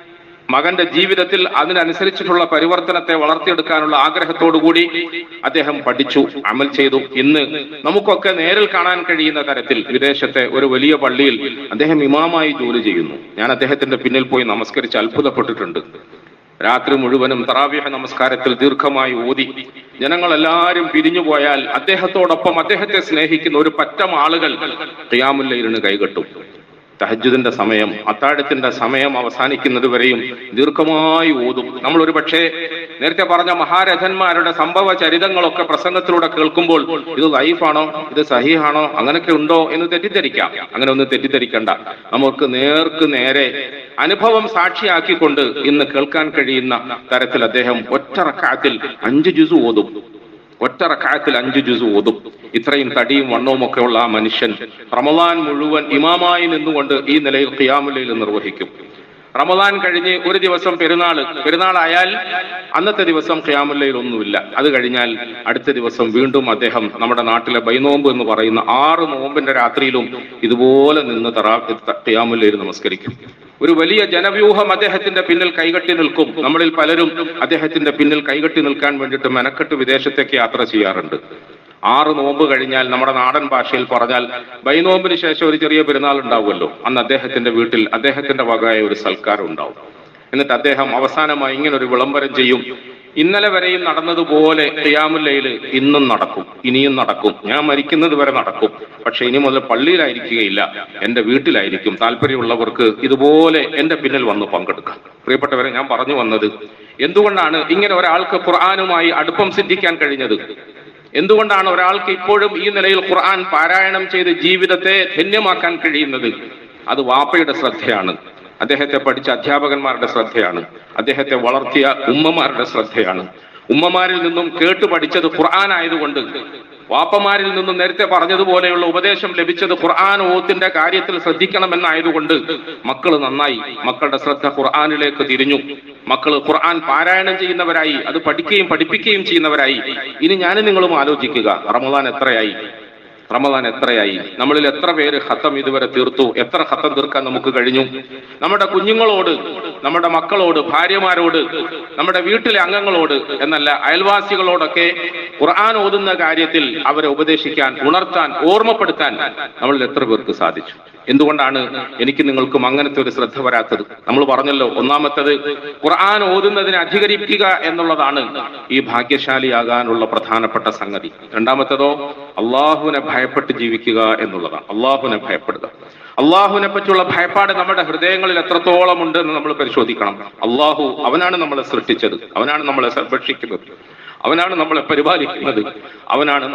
മകന്റെ ജീവിതത്തിൽ അതിനനുസരിച്ചിട്ടുള്ള പരിവർത്തനത്തെ വളർത്തിയെടുക്കാനുള്ള ആഗ്രഹത്തോടുകൂടി അദ്ദേഹം പഠിച്ചു, അമൽ ചെയ്തു. ഇന്ന് നമുക്കൊക്കെ നേരിൽ കാണാൻ കഴിയുന്ന തരത്തിൽ വിദേശത്തെ ഒരു വലിയ പള്ളിയിൽ അദ്ദേഹം ഇമാമായി ജോലി ചെയ്യുന്നു. ഞാൻ അദ്ദേഹത്തിന്റെ പിന്നിൽ പോയി നമസ്കരിച്ച് അത്ഭുതപ്പെട്ടിട്ടുണ്ട്. രാത്രി മുഴുവനും തറാവീഹ് നമസ്കാരത്തിൽ ദീർഘമായി ഓതി. ജനങ്ങളെല്ലാവരും പിരിഞ്ഞുപോയാൽ അദ്ദേഹത്തോടൊപ്പം അദ്ദേഹത്തെ സ്നേഹിക്കുന്ന ഒരു പറ്റം ആളുകൾ ഖിയാമുൽ ലൈലിന് കൈകെട്ടും. തഹജ്ജുദിന്റെ സമയം, അത്താഴത്തിന്റെ സമയം അവസാനിക്കുന്നത് വരെയും ദീർഘമായി ഓതും. നമ്മൾ ഒരു പക്ഷേ നേരത്തെ പറഞ്ഞ മഹാരഥന്മാരുടെ സംഭവ ചരിതങ്ങളൊക്കെ പ്രസംഗത്തിലൂടെ കേൾക്കുമ്പോൾ ഇത് ലൈഫാണോ, ഇത് സഹീഹാണോ, അങ്ങനെയൊക്കെ ഉണ്ടോ എന്ന് തെറ്റിദ്ധരിക്കാം. അങ്ങനെ ഒന്നും തെറ്റിദ്ധരിക്കണ്ട. നമുക്ക് നേർക്ക് നേരെ അനുഭവം സാക്ഷിയാക്കിക്കൊണ്ട് ഇന്ന് കേൾക്കാൻ കഴിയുന്ന തരത്തിൽ അദ്ദേഹം ഒറ്റ റക്അത്തിൽ 5 ജുസ് ഓതും. ഒറ്റ റക്അത്തിൽ 5 ജുസ് ഓതും. ഇത്രയും തടിയും വണ്ണവും ഒക്കെ ഉള്ള ആ മനുഷ്യൻ റമളാൻ മുഴുവൻ ഇമാമായി നിന്നുകൊണ്ട് ഈ നിലയിൽ ഖിയാമുൽ ലൈൽ നിർവഹിക്കും. റമളാൻ കഴിഞ്ഞ് ഒരു ദിവസം പെരുന്നാളായാൽ അന്നത്തെ ദിവസം ഖിയാമുൽ ലൈൽ ഒന്നുമില്ല. അത് കഴിഞ്ഞാൽ അടുത്ത ദിവസം വീണ്ടും അദ്ദേഹം നമ്മുടെ നാട്ടിലെ ബൈനോമ്പ് എന്ന് പറയുന്ന 6 നോമ്പിന്റെ രാത്രിയിലും ഇതുപോലെ നിന്ന് ഖിയാമുൽ ലൈൽ നമസ്കരിക്കും. ഒരു വലിയ ജനവ്യൂഹം അദ്ദേഹത്തിന്റെ പിന്നിൽ കൈകെട്ടി നിൽക്കും. നമ്മളിൽ പലരും അദ്ദേഹത്തിന്റെ പിന്നിൽ കൈകെട്ടി നിൽക്കാൻ വേണ്ടിയിട്ട് മെനക്കെട്ട് വിദേശത്തേക്ക് യാത്ര ചെയ്യാറുണ്ട്. 6 നോമ്പ് കഴിഞ്ഞാൽ നമ്മുടെ നാടൻ ഭാഷയിൽ പറഞ്ഞാൽ ബൈനോമ്പിന് ശേഷം ഒരു ചെറിയ പെരുന്നാൾ ഉണ്ടാവുമല്ലോ, അന്ന് അദ്ദേഹത്തിന്റെ വീട്ടിൽ അദ്ദേഹത്തിന്റെ വകയായ ഒരു സൽക്കാരം ഉണ്ടാവും. എന്നിട്ട് അദ്ദേഹം അവസാനമായി ഇങ്ങനെ ഒരു വിളംബരം ചെയ്യും: ഇന്നലെ വരെയും നടന്നതുപോലെ ഖിയാമുൽ ലൈൽ ഇന്നും നടക്കും, ഇനിയും നടക്കും, ഞാൻ മരിക്കുന്നത് വരെ നടക്കും. പക്ഷെ ഇനി മുതൽ പള്ളിയിലായിരിക്കുകയില്ല, എന്റെ വീട്ടിലായിരിക്കും. താല്പര്യമുള്ളവർക്ക് ഇതുപോലെ എന്റെ പിന്നിൽ വന്ന് പങ്കെടുക്കാം. പ്രിയപ്പെട്ടവരെ, ഞാൻ പറഞ്ഞു വന്നത് എന്തുകൊണ്ടാണ് ഇങ്ങനെ ഒരാൾക്ക് ഖുർആനുമായി അടുപ്പം സിദ്ധിക്കാൻ കഴിഞ്ഞത്? എന്തുകൊണ്ടാണ് ഒരാൾക്ക് ഇപ്പോഴും ഈ നിലയിൽ ഖുർആൻ പാരായണം ചെയ്ത് ജീവിതത്തെ ധന്യമാക്കാൻ കഴിയുന്നത്? അത് വാപ്പയുടെ ശ്രദ്ധയാണ്, അദ്ദേഹത്തെ പഠിച്ച അധ്യാപകന്മാരുടെ ശ്രദ്ധയാണ്, അദ്ദേഹത്തെ വളർത്തിയ ഉമ്മമാരുടെ ശ്രദ്ധയാണ്. ഉമ്മമാരിൽ നിന്നും കേട്ടു പഠിച്ചത് ഖുർആൻ ആയതുകൊണ്ട്, വാപ്പമാരിൽ നിന്നും നേരത്തെ പറഞ്ഞതുപോലെയുള്ള ഉപദേശം ലഭിച്ചത് ഖുർആൻ ഓത്തിന്റെ കാര്യത്തിൽ ശ്രദ്ധിക്കണമെന്നായതുകൊണ്ട് മക്കള് നന്നായി, മക്കളുടെ ശ്രദ്ധ ഖുർആനിലേക്ക് തിരിഞ്ഞു. മക്കള് ഖുർആൻ പാരായണം ചെയ്യുന്നവരായി, അത് പഠിക്കുകയും പഠിപ്പിക്കുകയും ചെയ്യുന്നവരായി. ഇനി ഞാനും നിങ്ങളും ആലോചിക്കുക, റമളാൻ എത്രയായി? നമ്മളിൽ എത്ര പേര് ഖത്തം ഇതുവരെ തീർത്തു? എത്ര ഖത്തം തീർക്കാൻ നമുക്ക് കഴിഞ്ഞു? നമ്മുടെ കുഞ്ഞുങ്ങളോട്, നമ്മുടെ മക്കളോട്, ഭാര്യമാരോട്, നമ്മുടെ വീട്ടിലെ അംഗങ്ങളോട് എന്നല്ല, അയൽവാസികളോടൊക്കെ ഖുർആൻ ഓതുന്ന കാര്യത്തിൽ അവരെ ഉപദേശിക്കാൻ, ഉണർത്താൻ, ഓർമ്മപ്പെടുത്താൻ നമ്മളിൽ എത്ര പേർക്ക് സാധിച്ചു? എന്തുകൊണ്ടാണ് എനിക്ക് നിങ്ങൾക്കും അങ്ങനത്തെ ഒരു ശ്രദ്ധ വരാത്തത്? നമ്മൾ പറഞ്ഞല്ലോ, ഒന്നാമത്തത് ഖുർആൻ ഓതുന്നതിനെ അധികരിപ്പിക്കുക എന്നുള്ളതാണ് ഈ ഭാഗ്യശാലിയാകാനുള്ള പ്രധാനപ്പെട്ട സംഗതി. രണ്ടാമത്തതോ അള്ളാഹുവിനെ ഭയപ്പെട്ട് ജീവിക്കുക എന്നുള്ളതാണ്. അള്ളാഹുവിനെ ഭയപ്പെടുക. അള്ളാഹുവിനെ പറ്റിയുള്ള ഭയപ്പാട് നമ്മുടെ ഹൃദയങ്ങളിൽ എത്രത്തോളം ഉണ്ട് എന്ന് നമ്മൾ പരിശോധിക്കണം. അള്ളാഹു, അവനാണ് നമ്മളെ സൃഷ്ടിച്ചത്, അവനാണ് നമ്മളെ സംരക്ഷിക്കുന്നത്, അവനാണ് നമ്മളെ പരിപാലിക്കുന്നത്, അവനാണ്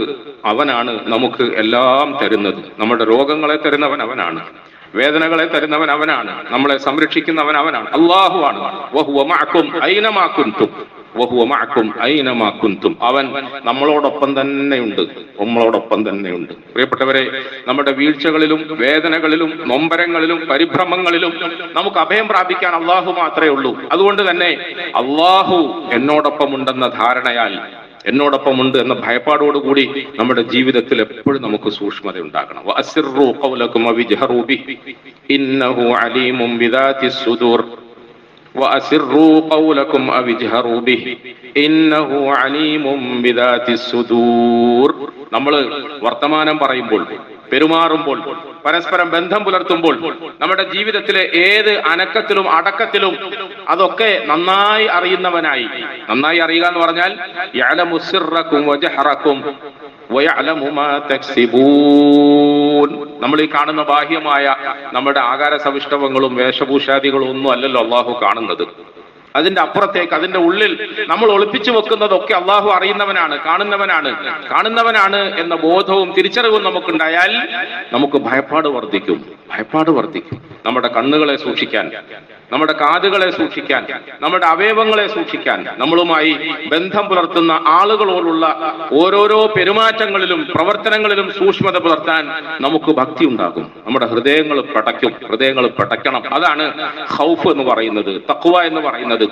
നമുക്ക് എല്ലാം തരുന്നത്. നമ്മുടെ രോഗങ്ങളെ തരുന്നവൻ അവനാണ്, വേദനകളെ തരുന്നവൻ അവനാണ്, നമ്മളെ സംരക്ഷിക്കുന്നവൻ അവനാണ്. അല്ലാഹു ആണ്. വഹുവ മഅകും ഐനമാ കുൻതും വഹുവ മഅകും ഐനമാ കുൻതും. അവൻ നമ്മളോടൊപ്പം തന്നെയുണ്ട്. പ്രിയപ്പെട്ടവരെ, നമ്മുടെ വീഴ്ചകളിലും വേദനകളിലും നൊമ്പരങ്ങളിലും പരിഭ്രമങ്ങളിലും നമുക്ക് അഭയം പ്രാപിക്കാൻ അള്ളാഹു മാത്രമേ ഉള്ളൂ. അതുകൊണ്ട് തന്നെ അള്ളാഹു എന്നോടൊപ്പം ഉണ്ടെന്ന ധാരണയാൽ, എന്നോടൊപ്പമുണ്ട് എന്ന ഭയപ്പാടോടുകൂടി നമ്മുടെ ജീവിതത്തിൽ എപ്പോഴും നമുക്ക് സൂക്ഷ്മത ഉണ്ടാകണം. വഅസിറു ഖൗലകും വജ്ഹറു ബിഹി ഇന്നഹു അലീമും ബിദാതിസ് സുദൂർ. വഅസിറു ഖൗലകും വജ്ഹറു ബിഹി ഇന്നഹു അലീമും ബിദാതിസ് സുദൂർ. നമ്മൾ വർത്തമാനം പറയുമ്പോൾ, പെരുമാറുമ്പോൾ, പരസ്പരം ബന്ധം പുലർത്തുമ്പോൾ, നമ്മുടെ ജീവിതത്തിലെ ഏത് അനക്കത്തിലും അടക്കത്തിലും അതൊക്കെ നന്നായി അറിയുന്നവനായി, നന്നായി അറിയുക എന്ന് പറഞ്ഞാൽ യഅലമു സിർറകും വജഹറകും വയഅലമു മാ തക്സിബൂൻ. നമ്മൾ ഈ കാണുന്ന ബാഹ്യമായ നമ്മുടെ ആകാര സവിഷ്ടവങ്ങളും വേഷഭൂഷാദികളും ഒന്നും അല്ലല്ലോ അള്ളാഹു കാണുന്നത്. അതിന്റെ അപ്പുറത്തേക്ക്, അതിന്റെ ഉള്ളിൽ നമ്മൾ ഒളിപ്പിച്ചു വെക്കുന്നതൊക്കെ അള്ളാഹു അറിയുന്നവനാണ്, കാണുന്നവനാണ് എന്ന ബോധവും തിരിച്ചറിവും നമുക്കുണ്ടായാൽ നമുക്ക് ഭയപ്പാട് വർദ്ധിക്കും. നമ്മുടെ കണ്ണുകളെ സൂക്ഷിക്കാൻ, നമ്മുടെ കാതുകളെ സൂക്ഷിക്കാൻ, നമ്മുടെ അവയവങ്ങളെ സൂക്ഷിക്കാൻ, നമ്മളുമായി ബന്ധം പുലർത്തുന്ന ആളുകളോടുള്ള ഓരോരോ പെരുമാറ്റങ്ങളിലും പ്രവർത്തനങ്ങളിലും സൂക്ഷ്മത പുലർത്താൻ നമുക്ക് ഭക്തി ഉണ്ടാകും. നമ്മുടെ ഹൃദയങ്ങൾ പടയ്ക്കണം. അതാണ് ഖൗഫ് എന്ന് പറയുന്നത്, തഖ്വ എന്ന് പറയുന്നത്.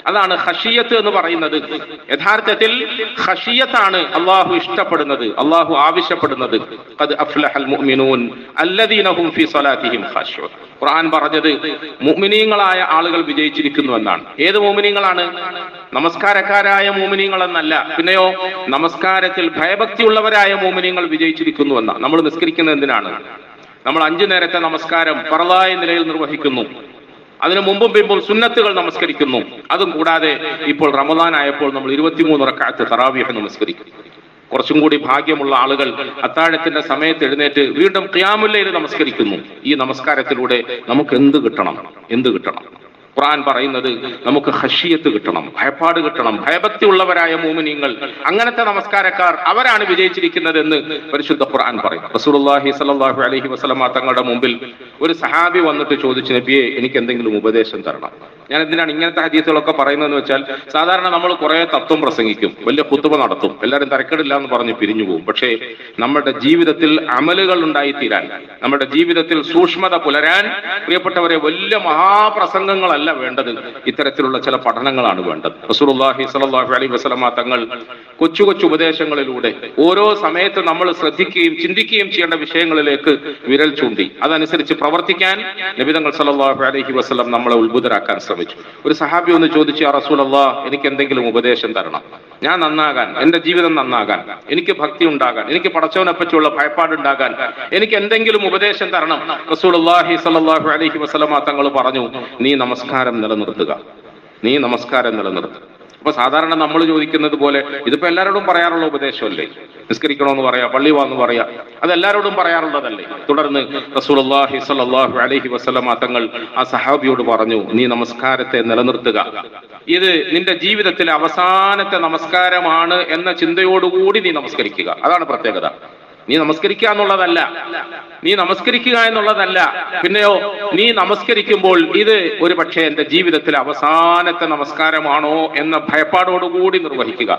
അതാണ് ഖശിയത്ത് എന്ന് പറയുന്നത്. യഥാർത്ഥത്തിൽ ഖശിയത്താണ് അള്ളാഹു ഇഷ്ടപ്പെടുന്നത്, അള്ളാഹു ആവശ്യപ്പെടുന്നത്. ഖദ് അഫ്ലഹൽ മുഅ്മിനൂൻ അല്ലദീന ഹും ഫീ സ്വലാത്തിഹിം ഖാശിഊൻ. ഖുർആൻ പറഞ്ഞത് മുഅ്മിനീങ്ങളായ ആളുകൾ വിജയിച്ചിരിക്കുന്നു എന്നാണ്. ഏത് മുഅ്മിനീങ്ങളാണ്? നമസ്കാരക്കാരായ മുഅ്മിനീങ്ങൾ എന്നല്ല. പിന്നെയോ നമസ്കാരത്തിൽ ഭയഭക്തിയുള്ളവരായ മുഅ്മിനീങ്ങൾ വിജയിച്ചിരിക്കുന്നു എന്നാണ്. നമ്മൾ നിസ്കരിക്കുന്നത് എന്തിനാണ്? നമ്മൾ 5 നേരത്തെ നമസ്കാരം ഫർളായ നിലയിൽ നിർവഹിക്കുന്നു. അതിനു മുമ്പും പിമ്പും സുന്നത്തുകൾ നമസ്കരിക്കുന്നു. അതും കൂടാതെ ഇപ്പോൾ റമദാൻ ആയപ്പോൾ നമ്മൾ 23 റക്അത്ത് തറാവീഹ് നമസ്കരിക്കും. കുറച്ചും കൂടി ഭാഗ്യമുള്ള ആളുകൾ അത്താഴത്തിന്റെ സമയത്ത് എഴുന്നേറ്റ് വീണ്ടും ഖിയാമുൽ ലൈൽ നമസ്കരിക്കുന്നു. ഈ നമസ്കാരത്തിലൂടെ നമുക്ക് എന്ത് കിട്ടണം? ഖുർആൻ പറയുന്നത് നമുക്ക് ഖശിയത്ത് കിട്ടണം, ഭയപ്പാട് കിട്ടണം, ഭയഭക്തി ഉള്ളവരായ മുഅ്മിനീങ്ങൾ, അങ്ങനത്തെ നമസ്കാരക്കാർ അവരാണ് വിജയിച്ചിരിക്കുന്നത് എന്ന് പരിശുദ്ധ ഖുർആൻ പറയും. റസൂലുള്ളാഹി സ്വല്ലല്ലാഹു അലൈഹി വസല്ലമ തങ്ങളുടെ മുമ്പിൽ ഒരു സഹാബി വന്നിട്ട് ചോദിച്ചു, നബിയെ എനിക്ക് എന്തെങ്കിലും ഉപദേശം തരണം. ഞാൻ എന്തിനാണ് ഇങ്ങനത്തെ ഹദീസുകളൊക്കെ പറയുന്നതെന്ന് വെച്ചാൽ, സാധാരണ നമ്മൾ കുറെ തത്വം പ്രസംഗിക്കും, വലിയ ഖുതുബ നടത്തും, എല്ലാവരും തരക്കേടില്ല എന്ന് പറഞ്ഞ് പിരിഞ്ഞു പോകും. പക്ഷേ നമ്മുടെ ജീവിതത്തിൽ അമലുകൾ ഉണ്ടായിത്തീരാൻ, നമ്മുടെ ജീവിതത്തിൽ സൂക്ഷ്മത പുലരാൻ പ്രിയപ്പെട്ടവരെ വലിയ മഹാപ്രസംഗങ്ങളല്ല വേണ്ടത്, ഇത്തരത്തിലുള്ള ചില പഠനങ്ങളാണ് വേണ്ടത്. റസൂലുള്ളാഹി സ്വല്ലല്ലാഹു അലൈഹി വസല്ലമ തങ്ങൾ കൊച്ചു കൊച്ചു ഉപദേശങ്ങളിലൂടെ ഓരോ സമയത്ത് നമ്മൾ ശ്രദ്ധിക്കുകയും ചിന്തിക്കുകയും ചെയ്യേണ്ട വിഷയങ്ങളിലേക്ക് വിരൽ ചൂണ്ടി അതനുസരിച്ച് പ്രവർത്തിക്കാൻ നബി തങ്ങൾ സ്വല്ലല്ലാഹു അലൈഹി വസല്ലം നമ്മളെ ഉത്ബുദ്ധരാക്കാൻ ശ്രമിച്ചു. ഒരു സഹാബി ഒന്ന് ചോദിച്ചു, യാ റസൂലല്ലാഹ്, എനിക്ക് എന്തെങ്കിലും ഉപദേശം തരണം, ഞാൻ നന്നാകാൻ, എന്റെ ജീവിതം നന്നാകാൻ, എനിക്ക് ഭക്തി ഉണ്ടാകാൻ, എനിക്ക് പടച്ചവനെ പറ്റിയുള്ള ഭയപ്പാടുണ്ടാകാൻ എനിക്ക് എന്തെങ്കിലും ഉപദേശം തരണം. റസൂലുള്ളാഹി സ്വല്ലല്ലാഹു അലൈഹി വസല്ലമ തങ്ങൾ പറഞ്ഞു, നീ നമസ്കാരം നിലനിർത്തുക. അപ്പൊ സാധാരണ നമ്മൾ ചോദിക്കുന്നത് പോലെ, ഇതിപ്പോ എല്ലാവരോടും പറയാറുള്ള ഉപദേശമല്ലേ, നിസ്കരിക്കണമെന്ന് പറയാ, പള്ളി വാന്ന് പറയാ, അതെല്ലാവരോടും പറയാറുള്ളതല്ലേ. തുടർന്ന് റസൂലുള്ളാഹി സ്വല്ലല്ലാഹു അലൈഹി വസല്ലമ തങ്ങൾ ആ സഹാബിയോട് പറഞ്ഞു, നീ നമസ്കാരത്തെ നിലനിർത്തുക. ഇത് നിന്റെ ജീവിതത്തിലെ അവസാനത്തെ നമസ്കാരമാണ് എന്ന ചിന്തയോടുകൂടി നീ നമസ്കരിക്കുക. അതാണ് പ്രത്യേകത. നീ നമസ്കരിക്കുക എന്നുള്ളതല്ല, പിന്നെയോ നീ നമസ്കരിക്കുമ്പോൾ ഇത് ഒരു പക്ഷേ എന്റെ ജീവിതത്തിലെ അവസാനത്തെ നമസ്കാരമാണോ എന്ന ഭയപ്പാടോടുകൂടി നിർവഹിക്കുക.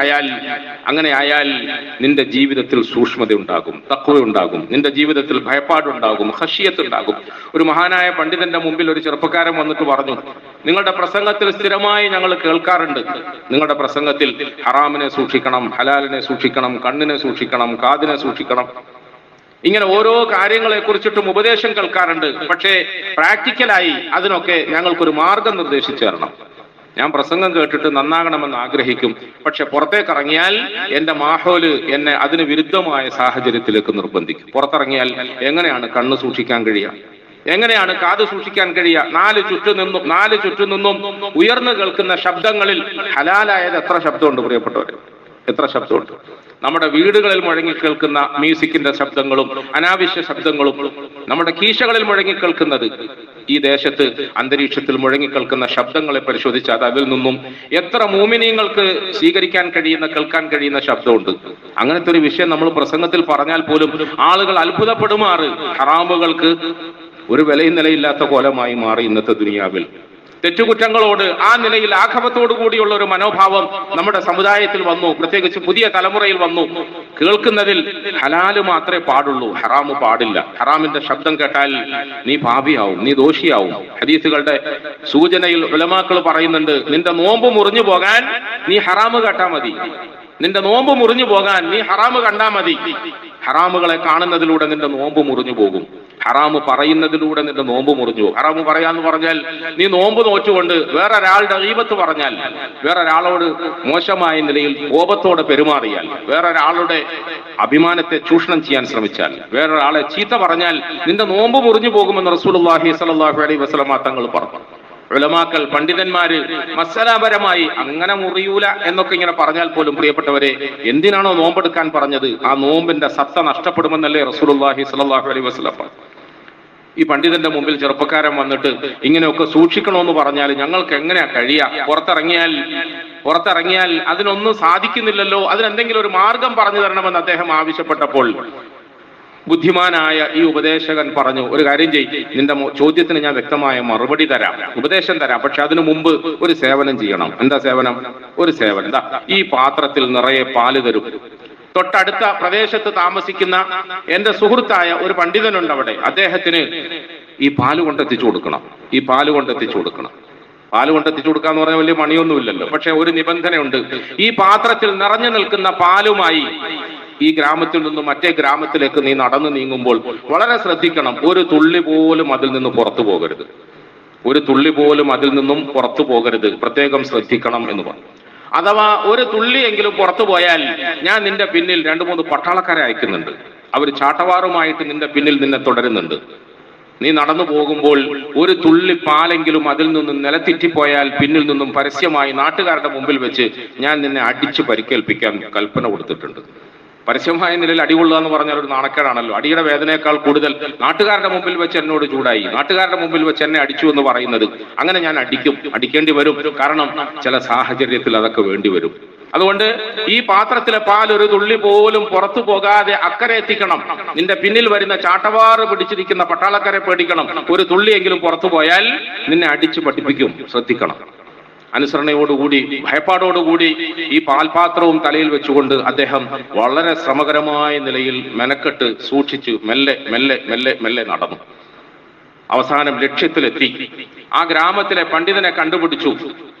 അങ്ങനെ ആയാൽ നിന്റെ ജീവിതത്തിൽ സൂക്ഷ്മത ഉണ്ടാകും, തഖ്വ ഉണ്ടാകും, നിന്റെ ജീവിതത്തിൽ ഭയപ്പാടുണ്ടാകും, ഖശിയത്ത് ഉണ്ടാകും. ഒരു മഹാനായ പണ്ഡിതന്റെ മുമ്പിൽ ഒരു ചെറുപ്പക്കാരൻ വന്നിട്ട് പറഞ്ഞു, നിങ്ങളുടെ പ്രസംഗത്തിൽ സ്ഥിരമായി ഞങ്ങൾ കേൾക്കാറുണ്ട്, നിങ്ങളുടെ പ്രസംഗത്തിൽ ഹറാമിനെ സൂക്ഷിക്കണം, ഹലാലിനെ സൂക്ഷിക്കണം, കണ്ണിനെ സൂക്ഷിക്കണം, കാതിനെ സൂക്ഷിക്കണം, ഇങ്ങനെ ഓരോ കാര്യങ്ങളെ കുറിച്ചിട്ടും ഉപദേശം കേൾക്കാറുണ്ട്. പക്ഷേ പ്രാക്ടിക്കലായി അതിനൊക്കെ ഞങ്ങൾക്കൊരു മാർഗം നിർദ്ദേശിച്ചു തരണം. ഞാൻ പ്രസംഗം കേട്ടിട്ട് നന്നാകണമെന്ന് ആഗ്രഹിക്കും, പക്ഷെ പുറത്തേക്ക് ഇറങ്ങിയാൽ എന്റെ മാഹോല് എന്നെ അതിന് വിരുദ്ധമായ സാഹചര്യത്തിലേക്ക് നിർബന്ധിക്കും. പുറത്തിറങ്ങിയാൽ എങ്ങനെയാണ് കണ്ണ് സൂക്ഷിക്കാൻ കഴിയുക, എങ്ങനെയാണ് കാത് സൂക്ഷിക്കാൻ കഴിയുക? നാല് ചുറ്റും നിന്നും ഉയർന്നു കേൾക്കുന്ന ശബ്ദങ്ങളിൽ ഹലാലായത് എത്ര ശബ്ദമുണ്ട് പ്രിയപ്പെട്ടവരെ, എത്ര ശബ്ദമുണ്ട്? നമ്മുടെ വീടുകളിൽ മുഴങ്ങിക്കേൾക്കുന്ന മ്യൂസിക്കിന്റെ ശബ്ദങ്ങളും അനാവശ്യ ശബ്ദങ്ങളും, നമ്മുടെ കീശകളിൽ മുഴങ്ങിക്കേൾക്കുന്നത്, ഈ ദേശത്ത് അന്തരീക്ഷത്തിൽ മുഴങ്ങിക്കേൾക്കുന്ന ശബ്ദങ്ങളെ പരിശോധിച്ചാൽ അതിൽ നിന്നും എത്ര മുഅ്മിനീങ്ങൾക്ക് സ്വീകരിക്കാൻ കഴിയുന്ന, കേൾക്കാൻ കഴിയുന്ന ശബ്ദമുണ്ട്. അങ്ങനത്തെ ഒരു വിഷയം നമ്മൾ പ്രസംഗത്തിൽ പറഞ്ഞാൽ പോലും ആളുകൾ അത്ഭുതപ്പെടുമാറ് ഹറാമുകൾക്ക് ഒരു വിലയും നിലയില്ലാത്ത കോലമായി മാറി ഇന്നത്തെ ദുനിയാവിൽ. തെറ്റുകുറ്റങ്ങളോട് ആ നിലയിൽ ആഘവത്തോടു കൂടിയുള്ള ഒരു മനോഭാവം നമ്മുടെ സമുദായത്തിൽ വന്നു, പ്രത്യേകിച്ച് പുതിയ തലമുറയിൽ വന്നു. കേൾക്കുന്നതിൽ ഹലാല് മാത്രമേ പാടുള്ളൂ, ഹറാമ് പാടില്ല. ഹറാമിന്റെ ശബ്ദം കേട്ടാൽ നീ പാപിയാവും, നീ ദോഷിയാവും. ഹദീസുകളുടെ സൂചനയിൽ ഉലമാക്കൾ പറയുന്നുണ്ട്, നിന്റെ നോമ്പ് മുറിഞ്ഞു പോകാൻ നീ ഹറാമ് കേട്ടാ മതി, നിന്റെ നോമ്പ് മുറിഞ്ഞു പോകാൻ നീ ഹറാമ് കണ്ടാ മതി. ഹറാമുകളെ കാണുന്നതിലൂടെ നിന്റെ നോമ്പ് മുറിഞ്ഞു പോകും, ഹറാമ് പറയുന്നതിലൂടെ നിന്റെ നോമ്പ് മുറിഞ്ഞു പോകും. ഹറാമ് പറയാന്ന് പറഞ്ഞാൽ നീ നോമ്പ് നോറ്റുകൊണ്ട് വേറൊരാളുടെ ഗീബത്ത് പറഞ്ഞാൽ, വേറൊരാളോട് മോശമായ നിലയിൽ കോപത്തോടെ പെരുമാറിയാൽ, വേറൊരാളുടെ അഭിമാനത്തെ ചൂഷണം ചെയ്യാൻ ശ്രമിച്ചാൽ, വേറൊരാളെ ചീത്ത പറഞ്ഞാൽ നിന്റെ നോമ്പ് മുറിഞ്ഞു പോകുമെന്ന് റസൂലുള്ളാഹി സ്വല്ലല്ലാഹു അലൈഹി വസല്ലമ തങ്ങൾ പറഞ്ഞു. ഉലമാക്കൾ, പണ്ഡിതന്മാര് മസലാപരമായി അങ്ങനെ മുറിയൂല എന്നൊക്കെ ഇങ്ങനെ പറഞ്ഞാൽ പോലും പ്രിയപ്പെട്ടവരെ, എന്തിനാണോ നോമ്പെടുക്കാൻ പറഞ്ഞത് ആ നോമ്പിന്റെ സത്ത നഷ്ടപ്പെടുമെന്നല്ലേ റസൂലുള്ളാഹി സ്വല്ലല്ലാഹു അലൈഹി വസല്ലം. ഈ പണ്ഡിതന്റെ മുമ്പിൽ ചെറുപ്പക്കാരൻ വന്നിട്ട് ഇങ്ങനെയൊക്കെ സൂക്ഷിക്കണമെന്ന് പറഞ്ഞാൽ ഞങ്ങൾക്ക് എങ്ങനെയാ കഴിയാ? പുറത്തിറങ്ങിയാൽ അതിനൊന്നും സാധിക്കുന്നില്ലല്ലോ, അതിനെന്തെങ്കിലും ഒരു മാർഗം പറഞ്ഞു തരണമെന്ന് അദ്ദേഹം ആവശ്യപ്പെട്ടപ്പോൾ ബുദ്ധിമാനായ ഈ ഉപദേശകൻ പറഞ്ഞു, ഒരു കാര്യം ചെയ്യ്, നിന്റെ ചോദ്യത്തിന് ഞാൻ വ്യക്തമായ മറുപടി തരാം, ഉപദേശം തരാം, പക്ഷെ അതിനു മുമ്പ് ഒരു സേവനം ചെയ്യണം. എന്താ സേവനം? ഒരു സേവനം, എന്താ, ഈ പാത്രത്തിൽ നിറയെ പാല് തരും. തൊട്ടടുത്ത പ്രദേശത്ത് താമസിക്കുന്ന എന്റെ സുഹൃത്തായ ഒരു പണ്ഡിതനുണ്ട് അവിടെ, അദ്ദേഹത്തിന് ഈ പാല് കൊണ്ടെത്തിച്ചു കൊടുക്കണം. പാല് കൊണ്ടെത്തിച്ചു കൊടുക്കാന്ന് പറഞ്ഞാൽ വലിയ പണിയൊന്നുമില്ലല്ലോ. പക്ഷെ ഒരു നിബന്ധനയുണ്ട്, ഈ പാത്രത്തിൽ നിറഞ്ഞു നിൽക്കുന്ന പാലുമായി ഈ ഗ്രാമത്തിൽ നിന്നും മറ്റേ ഗ്രാമത്തിലേക്ക് നീ നടന്നു നീങ്ങുമ്പോൾ വളരെ ശ്രദ്ധിക്കണം, ഒരു തുള്ളി പോലും അതിൽ നിന്ന് പുറത്തു പോകരുത്. ഒരു തുള്ളി പോലും അതിൽ നിന്നും പുറത്തു പോകരുത്, പ്രത്യേകം ശ്രദ്ധിക്കണം എന്ന് പറഞ്ഞു. അഥവാ ഒരു തുള്ളിയെങ്കിലും പുറത്തു പോയാൽ ഞാൻ നിന്റെ പിന്നിൽ 2-3 പട്ടാളക്കാരെ അയക്കുന്നുണ്ട്, അവർ ചാട്ടവാറുമായിട്ട് നിന്റെ പിന്നിൽ നിന്നെ തുടരുന്നുണ്ട്. നീ നടന്നു പോകുമ്പോൾ ഒരു തുള്ളി പാലെങ്കിലും അതിൽ നിന്നും നിലത്തിറ്റിപ്പോയാൽ പിന്നിൽ നിന്നും പരസ്യമായി നാട്ടുകാരുടെ മുമ്പിൽ വെച്ച് ഞാൻ നിന്നെ അടിച്ചു പരിക്കേൽപ്പിക്കാൻ കൽപ്പന കൊടുത്തിട്ടുണ്ട്. പരസ്യമായ നിലയിൽ അടികൊള്ളുക എന്ന് പറഞ്ഞാൽ ഒരു നാണക്കേടാണല്ലോ. അടിയുടെ വേദനയേക്കാൾ കൂടുതൽ നാട്ടുകാരുടെ മുമ്പിൽ വെച്ച് എന്നോട് ചൂടായി, നാട്ടുകാരുടെ മുമ്പിൽ വെച്ച് എന്നെ അടിച്ചു എന്ന് പറയുന്നത്. അങ്ങനെ ഞാൻ അടിക്കേണ്ടി വരും, കാരണം ചില സാഹചര്യത്തിൽ അതൊക്കെ വേണ്ടി വരും. അതുകൊണ്ട് ഈ പാത്രത്തിലെ പാൽ ഒരു തുള്ളി പോലും പുറത്തു പോകാതെ അക്കരെ എത്തിക്കണം. നിന്റെ പിന്നിൽ വരുന്ന ചാട്ടവാറ് പിടിച്ചിരിക്കുന്ന പട്ടാളക്കാരെ പേടിക്കണം. ഒരു തുള്ളിയെങ്കിലും പുറത്തു പോയാൽ നിന്നെ അടിച്ചു പഠിപ്പിക്കും, ശ്രദ്ധിക്കണം. അനുസരണയോടുകൂടി ഭയപ്പാടോടുകൂടി ഈ പാൽപാത്രവും തലയിൽ വെച്ചുകൊണ്ട് അദ്ദേഹം വളരെ ശ്രമകരമായ നിലയിൽ മെനക്കെട്ട് സൂക്ഷിച്ച് മെല്ലെ മെല്ലെ മെല്ലെ മെല്ലെ നടന്നു. അവസാനം ലക്ഷ്യത്തിലെത്തി. ആ ഗ്രാമത്തിലെ പണ്ഡിതനെ കണ്ടുപിടിച്ചു.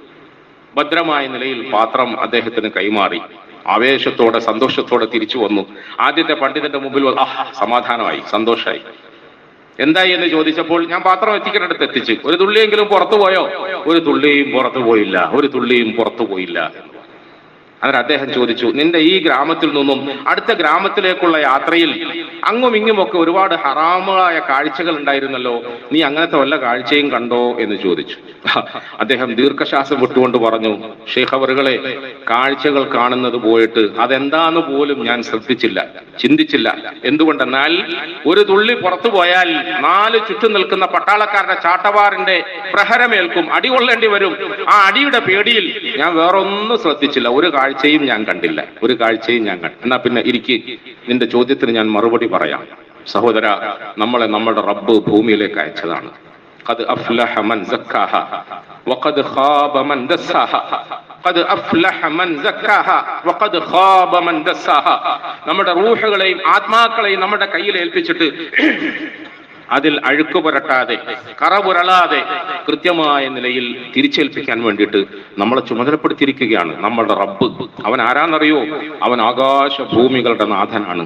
ഭദ്രമായ നിലയിൽ പാത്രം അദ്ദേഹത്തിന് കൈമാറി. ആവേശത്തോടെ സന്തോഷത്തോടെ തിരിച്ചു വന്നു. ആദ്യത്തെ പണ്ഡിതന്റെ മുമ്പിൽ സമാധാനമായി, സന്തോഷമായി. എന്തായി എന്ന് ചോദിച്ചപ്പോൾ ഞാൻ പാത്രം എത്തിക്കേണ്ടടുത്ത് എത്തിച്ച്. ഒരു തുള്ളിയെങ്കിലും പുറത്തു പോയോ? ഒരു തുള്ളിയും പുറത്തു പോയില്ല, ഒരു തുള്ളിയും പുറത്തു പോയില്ല. അന്നേരം അദ്ദേഹം ചോദിച്ചു, നിന്റെ ഈ ഗ്രാമത്തിൽ നിന്നും അടുത്ത ഗ്രാമത്തിലേക്കുള്ള യാത്രയിൽ അങ്ങും ഇങ്ങുമൊക്കെ ഒരുപാട് ഹറാമായ കാഴ്ചകൾ ഉണ്ടായിരുന്നല്ലോ, നീ അങ്ങനത്തെ വല്ല കാഴ്ചയും കണ്ടോ എന്ന് ചോദിച്ചു. അദ്ദേഹം ദീർഘശ്വാസം വിട്ടുകൊണ്ട് പറഞ്ഞു, ഷെയ്ഖ് അവറുകളെ, കാഴ്ചകൾ കാണുന്നത് പോയിട്ട് അതെന്താന്ന് പോലും ഞാൻ ശ്രദ്ധിച്ചില്ല, ചിന്തിച്ചില്ല. എന്തുകൊണ്ടെന്നാൽ ഒരു തുള്ളി പുറത്തു പോയാൽ 4 ചുറ്റും നിൽക്കുന്ന പട്ടാളക്കാരുടെ ചാട്ടവാറിന്റെ പ്രഹരമേൽക്കും, അടി കൊള്ളേണ്ടി വരും. ആ അടിയുടെ പേടിയിൽ ഞാൻ വേറൊന്നും ശ്രദ്ധിച്ചില്ല, ഒരു കാഴ്ചയും ഞാൻ കണ്ടില്ല, ഒരു കാഴ്ചയും ഞാൻ കണ്ടു. എന്നാ പിന്നെ നിന്റെ ചോദ്യത്തിന് ഞാൻ മറുപടി പറയാം. സഹോദര, നമ്മളെ നമ്മുടെ റബ്ബ് ഭൂമിയിലേക്ക് അയച്ചതാണ്. ഖദ് അഫ്ലഹ മൻ സക്കാഹ വഖദ് ഖാബ മൻ ദസ്സാഹ. ഖദ് അഫ്ലഹ മൻ സക്കാഹ വഖദ് ഖാബ മൻ ദസ്സാഹ. നമ്മുടെ റൂഹുകളെയും ആത്മാക്കളെയും നമ്മുടെ കയ്യിൽ ഏൽപ്പിച്ചിട്ട് അതിൽ അഴുക്ക് പുരട്ടാതെ കറപുരളാതെ കൃത്യമായ നിലയിൽ തിരിച്ചേൽപ്പിക്കാൻ വേണ്ടിയിട്ട് നമ്മളെ ചുമതലപ്പെടുത്തിയിരിക്കുകയാണ് നമ്മളുടെ റബ്ബ്. അവൻ ആരാന്നറിയോ? അവൻ ആകാശഭൂമികളുടെ നാഥനാണ്.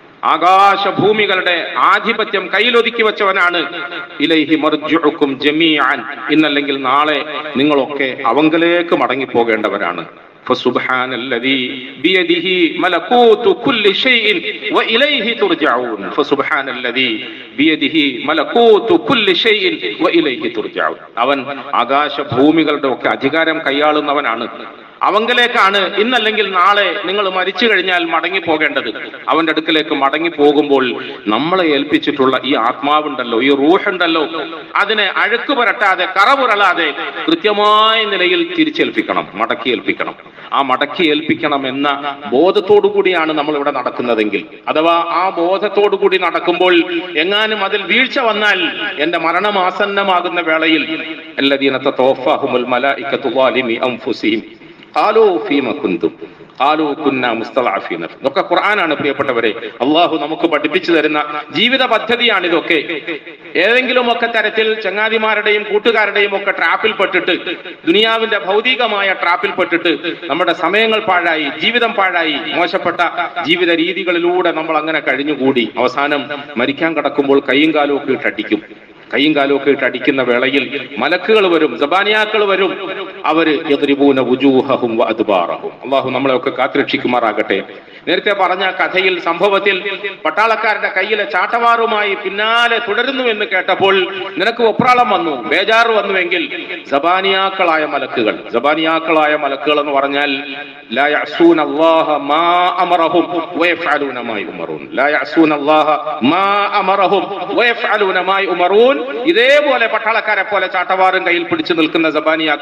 ആകാശഭൂമികളുടെ ആധിപത്യം കയ്യിലൊതുക്കി വെച്ചവനാണ്. ഇലൈഹി മർജിഉക്കും ജമീഅൻ. ഇന്നല്ലെങ്കിൽ നാളെ നിങ്ങളൊക്കെ അവങ്കലേക്ക് മടങ്ങിപ്പോകേണ്ടവരാണ്. فسبحان الذي بيده ملكوت كل شيء وإليه ترجعون. فسبحان الذي بيده ملكوت كل شيء وإليه ترجعون. അവൻ ആകാശഭൂമികളുടെ ഒക്കെ അധികാരം കൈയാളുന്നവനാണ്. അവങ്കലേക്കാണ് ഇന്നല്ലെങ്കിൽ നാളെ നിങ്ങൾ മരിച്ചു കഴിഞ്ഞാൽ മടങ്ങി പോകേണ്ടത്. അവന്റെ അടുക്കലേക്ക് മടങ്ങി പോകുമ്പോൾ നമ്മളെ ഏൽപ്പിച്ചിട്ടുള്ള ഈ ആത്മാവുണ്ടല്ലോ, ഈ റൂഹുണ്ടല്ലോ, അതിനെ അഴുക്ക് പുരട്ടാതെ കറപുരളാതെ കൃത്യമായ നിലയിൽ തിരിച്ചേൽപ്പിക്കണം, മടക്കി ഏൽപ്പിക്കണം. ആ മടക്കി ഏൽപ്പിക്കണം എന്ന ബോധത്തോടു കൂടിയാണ് നമ്മൾ ഇവിടെ നടക്കുന്നതെങ്കിൽ, അഥവാ ആ ബോധത്തോടു കൂടി നടക്കുമ്പോൾ എങ്ങാനും അതിൽ വീഴ്ച വന്നാൽ എന്റെ മരണമാസന്നമാകുന്ന വേളയിൽ അല്ലദീന തതവഫാഹുൽ മലായികതു ളാലിമി അൻഫുസിഹിം ഖാലൂ ഫീമ കുന്തും ഖാലൂ കുന്നാ മുസ്തളഅഫീന. ഇതൊക്കെ ഖുർആനാണ് പ്രിയപ്പെട്ടവരെ. അള്ളാഹു നമുക്ക് പഠിപ്പിച്ചു തരുന്ന ജീവിത പദ്ധതിയാണ് ഇതൊക്കെ. ഏതെങ്കിലുമൊക്കെ തരത്തിൽ ചങ്ങാതിമാരുടെയും കൂട്ടുകാരുടെയും ഒക്കെ ട്രാപ്പിൽപ്പെട്ടിട്ട്, ദുനിയാവിന്റെ ഭൗതികമായ ട്രാപ്പിൽപ്പെട്ടിട്ട് നമ്മുടെ സമയങ്ങൾ പാഴായി, ജീവിതം പാഴായി, മോശപ്പെട്ട ജീവിത രീതികളിലൂടെ നമ്മൾ അങ്ങനെ കഴിഞ്ഞുകൂടി അവസാനം മരിക്കാൻ കിടക്കുമ്പോൾ കൈയും കാലും ഒക്കെ ഇട്ടടിക്കും. കൈയും കാലും ഒക്കെ ഇട്ട് അടിക്കുന്ന വേളയിൽ മലക്കുകൾ വരും, സബാനിയാക്കൾ വരും. അവര് യദ്രിബൂന വുജൂഹഹും വഅദ്ബാറഹും. അല്ലാഹു നമ്മളെയൊക്കെ കാത്തുരക്ഷിക്കുമാറാകട്ടെ. നേരത്തെ പറഞ്ഞ കഥയിൽ, സംഭവത്തിൽ പട്ടാളക്കാരുടെ കയ്യിലെ ചാട്ടവാറുമായി പിന്നാലെ തുടരുന്നു എന്ന് കേട്ടപ്പോൾ നിനക്ക് ഒപ്രാളം വന്നു, ബേജാറ് വന്നുവെങ്കിൽ സബാനിയാക്കളായ മലക്കുകൾ, സബാനിയാക്കളായ മലക്കുകൾ എന്ന് പറഞ്ഞാൽ ലാ യഅസൂന അല്ലാഹ മാ അമറഹും വയഫഅലൂന മാ യുമറൂൻ. ലാ യഅസൂന അല്ലാഹ മാ അമറഹും വയഫഅലൂന മാ യുമറൂൻ. ഇതേപോലെ പട്ടാളക്കാരെ പോലെ ചാട്ടവാറും കയ്യിൽ പിടിച്ചു നിൽക്കുന്ന സബാനിയാക്കൾ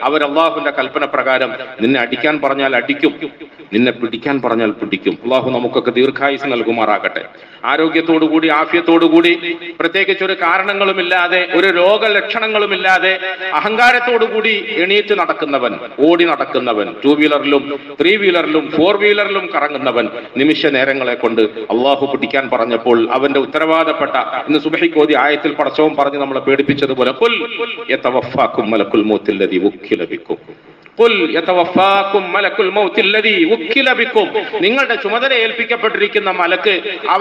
അവർ അള്ളാഹുവിന്റെ കൽപ്പന പ്രകാരം നിന്നെ അടിക്കാൻ പറഞ്ഞാൽ അടിക്കും, നിന്നെ പിടിക്കാൻ പറഞ്ഞാൽ പിടിക്കും. അള്ളാഹു നമുക്കൊക്കെ ദീർഘായുസ് നൽകുമാറാകട്ടെ. ആരോഗ്യത്തോടുകൂടി ആഫിയത്തോടുകൂടി പ്രത്യേകിച്ച് ഒരു കാരണങ്ങളുമില്ലാതെ ഒരു രോഗലക്ഷണങ്ങളുമില്ലാതെ അഹങ്കാരത്തോടുകൂടി എണീറ്റ് നടക്കുന്നവൻ, ഓടി നടക്കുന്നവൻ, 2 വീലറിലും 3 വീലറിലും 4 വീലറിലും കറങ്ങുന്നവൻ നിമിഷ നേരങ്ങളെ കൊണ്ട് അള്ളാഹു പിടിക്കാൻ പറഞ്ഞപ്പോൾ അവന്റെ ഉത്തരവാദപ്പെട്ട ഇന്ന് സുബ്ഹിക്കോതി ആയത്തിൽ പടച്ചവൻ പറഞ്ഞ് നമ്മളെ പേടിപ്പിച്ചതുപോലെ ഖുൽ യതവഫാകും മലക്കുൽ മൗത്തിൽ ലദീ വുക്കില ബിക്കും, ഖുൽ യതവഫാകും മലക്കുൽ മൗത്തിൽ ലദീ വുക്കില ബിക്കും, നിങ്ങളുടെ ചുമതല ഏൽപ്പിക്കപ്പെട്ടിരിക്കുന്ന മലക്ക്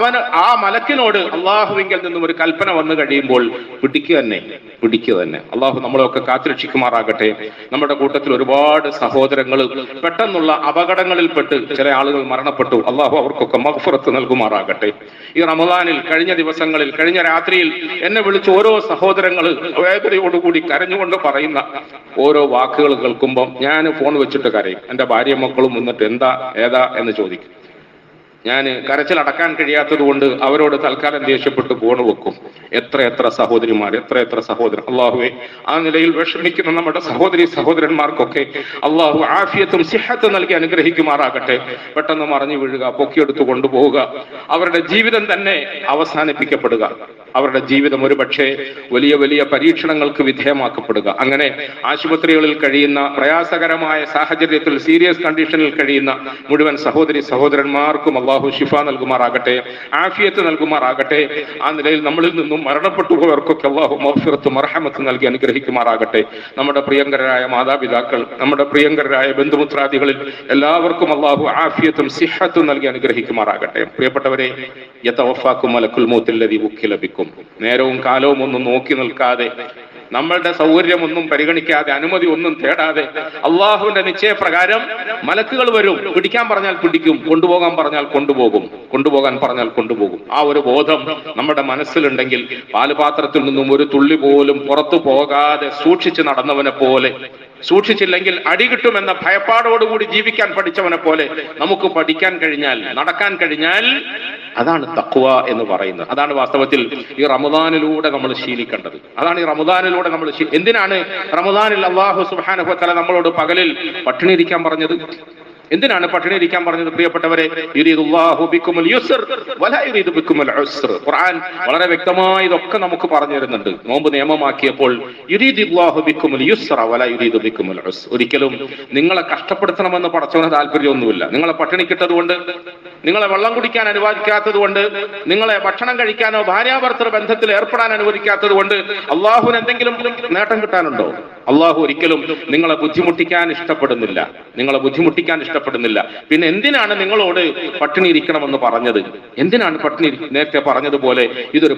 ആ മലക്കിനോട് അള്ളാഹുവിങ്കിൽ നിന്നും ഒരു കൽപ്പന വന്നു കഴിയുമ്പോൾ പിടിക്കുക തന്നെ. അള്ളാഹു നമ്മളെയൊക്കെ കാത്തുരക്ഷിക്കുമാറാകട്ടെ. നമ്മുടെ കൂട്ടത്തിൽ ഒരുപാട് സഹോദരങ്ങൾ പെട്ടെന്നുള്ള അപകടങ്ങളിൽപ്പെട്ട് ചില ആളുകൾ മരണപ്പെട്ടു. അള്ളാഹു അവർക്കൊക്കെ മഗ്ഫിറത്ത് നൽകുമാറാകട്ടെ. ഈ റമദാനിൽ കഴിഞ്ഞ ദിവസങ്ങളിൽ കഴിഞ്ഞ രാത്രിയിൽ എന്നെ വിളിച്ച് ഓരോ സഹോദരങ്ങൾ വേദനയോടുകൂടി കരഞ്ഞുകൊണ്ട് പറയുന്ന ഓരോ വാക്കുകൾ കേൾക്കുമ്പോൾ ഞാൻ ഫോൺ വെച്ചിട്ട് കരയും. എൻ്റെ ഭാര്യ മക്കളും വന്നിട്ട് എന്താ ഏതാ എന്ന് ചോദിക്കും. ഞാൻ കരച്ചിലടക്കാൻ കഴിയാത്തത് കൊണ്ട് അവരോട് തൽക്കാലം ദേഷ്യപ്പെട്ട് ഫോൺ വെക്കും. എത്ര സഹോദരിമാർ, എത്ര സഹോദരൻ. അള്ളാഹുവെ, ആ നിലയിൽ വിഷമിക്കുന്ന നമ്മുടെ സഹോദരന്മാർക്കൊക്കെ അള്ളാഹു ആഫിയത്തും സിഹത്തും നൽകി അനുഗ്രഹിക്കുമാറാകട്ടെ. പെട്ടെന്ന് മറിഞ്ഞു വീഴുക, പൊക്കിയെടുത്തു കൊണ്ടുപോവുക, അവരുടെ ജീവിതം തന്നെ അവസാനിപ്പിക്കപ്പെടുക, അവരുടെ ജീവിതം ഒരുപക്ഷെ വലിയ വലിയ പരീക്ഷണങ്ങൾക്ക് വിധേയമാക്കപ്പെടുക. അങ്ങനെ ആശുപത്രികളിൽ കഴിയുന്ന പ്രയാസകരമായ സാഹചര്യത്തിൽ സീരിയസ് കണ്ടീഷനിൽ കഴിയുന്ന മുഴുവൻ സഹോദരന്മാർക്കും അള്ളാഹു ഷിഫ നൽകുമാറാകട്ടെ, ആഫിയത്ത് നൽകുമാറാകട്ടെ. ആ നിലയിൽ നമ്മളിൽ നിന്നും മരണപ്പെട്ടു പോയവർക്കൊക്കെ അള്ളാഹു മഗ്ഫിറത്ത് മർഹമത്ത് നൽകി അനുഗ്രഹിക്കുമാറാകട്ടെ. നമ്മുടെ പ്രിയങ്കരായ മാതാപിതാക്കൾ, നമ്മുടെ പ്രിയങ്കരായ ബന്ധുമിത്രാദികളിൽ എല്ലാവർക്കും അള്ളാഹു ആഫിയത്തും സിഹത്തും നൽകി അനുഗ്രഹിക്കുമാറാകട്ടെ. പ്രിയപ്പെട്ടവരെ, യതവഫാകും മലക്കുൽ മൗത്തിൽ ലദീ വുക്കില ബിക്കും, നേരവും കാലവും ഒന്നും നോക്കി നിൽക്കാതെ, നമ്മളുടെ സൗകര്യമൊന്നും പരിഗണിക്കാതെ, അനുമതി ഒന്നും തേടാതെ അള്ളാഹുവിന്റെ നിശ്ചയപ്രകാരം മലക്കുകൾ വരും. പിടിക്കാൻ പറഞ്ഞാൽ പിടിക്കും, കൊണ്ടുപോകാൻ പറഞ്ഞാൽ കൊണ്ടുപോകും. ആ ഒരു ബോധം നമ്മുടെ മനസ്സിലുണ്ടെങ്കിൽ പാലുപാത്രത്തിൽ നിന്നും ഒരു തുള്ളി പോലും പുറത്തു പോകാതെ സൂക്ഷിച്ച് നടന്നവനെ പോലെ, സൂക്ഷിച്ചില്ലെങ്കിൽ അടി കിട്ടുമെന്ന ഭയപ്പാടോടുകൂടി ജീവിക്കാൻ പഠിച്ചവനെ പോലെ നമുക്ക് പഠിക്കാൻ കഴിഞ്ഞാൽ, നടക്കാൻ കഴിഞ്ഞാൽ, അതാണ് തഖ്വ എന്ന് പറയുന്നത്. അതാണ് വാസ്തവത്തിൽ ഈ റമദാനിലൂടെ നമ്മൾ ശീലിക്കേണ്ടത്. എന്തിനാണ് റമദാനിൽ അല്ലാഹു സുബ്ഹാനഹു വ തആല നമ്മളോട് പകലിൽ പട്ടിണി ഇരിക്കാൻ പറഞ്ഞത്? എന്തിനാണ് പട്ടിണി ഇരിക്കാൻ പറഞ്ഞത്? പ്രിയപ്പെട്ടവരെ, യുരീദുല്ലാഹു ബിക്കുമുൽ യുസ്ർ വലാ യുരീദു ബിക്കുമുൽ ഉസ്ർ. ഖുർആൻ വളരെ വ്യക്തമായി ഇതൊക്കെ നമുക്ക് പറഞ്ഞു തരുന്നുണ്ട്. നോമ്പ് നിയമമാക്കിയപ്പോൾ യുരീദുല്ലാഹു ബിക്കുമുൽ യുസ്ര വലാ യുരീദു ബിക്കുമുൽ ഉസ്ർ, ഒരിക്കലും നിങ്ങളെ കഷ്ടപ്പെടുത്തണമെന്ന് പടച്ചവന് താല്പര്യമൊന്നുമില്ല. നിങ്ങളെ പട്ടിണിക്കിട്ടതുകൊണ്ട്, നിങ്ങളെ വെള്ളം കുടിക്കാൻ അനുവദിക്കാത്തത് കൊണ്ട്, നിങ്ങളെ ഭക്ഷണം കഴിക്കാനോ ഭാര്യാഭർത്തൃ ബന്ധത്തിൽ ഏർപ്പെടാൻ അനുവദിക്കാത്തത് കൊണ്ട് അള്ളാഹുവിന് എന്തെങ്കിലും നേട്ടം കിട്ടാനുണ്ടോ? അള്ളാഹു ഒരിക്കലും നിങ്ങളെ ബുദ്ധിമുട്ടിക്കാൻ ഇഷ്ടപ്പെടുന്നില്ല. പിന്നെ എന്തിനാണ് നിങ്ങളോട് പട്ടിണി ഇരിക്കണമെന്ന് പറഞ്ഞത്? എന്തിനാണ് പട്ടിണി? നേരത്തെ പറഞ്ഞതുപോലെ ഇതൊരു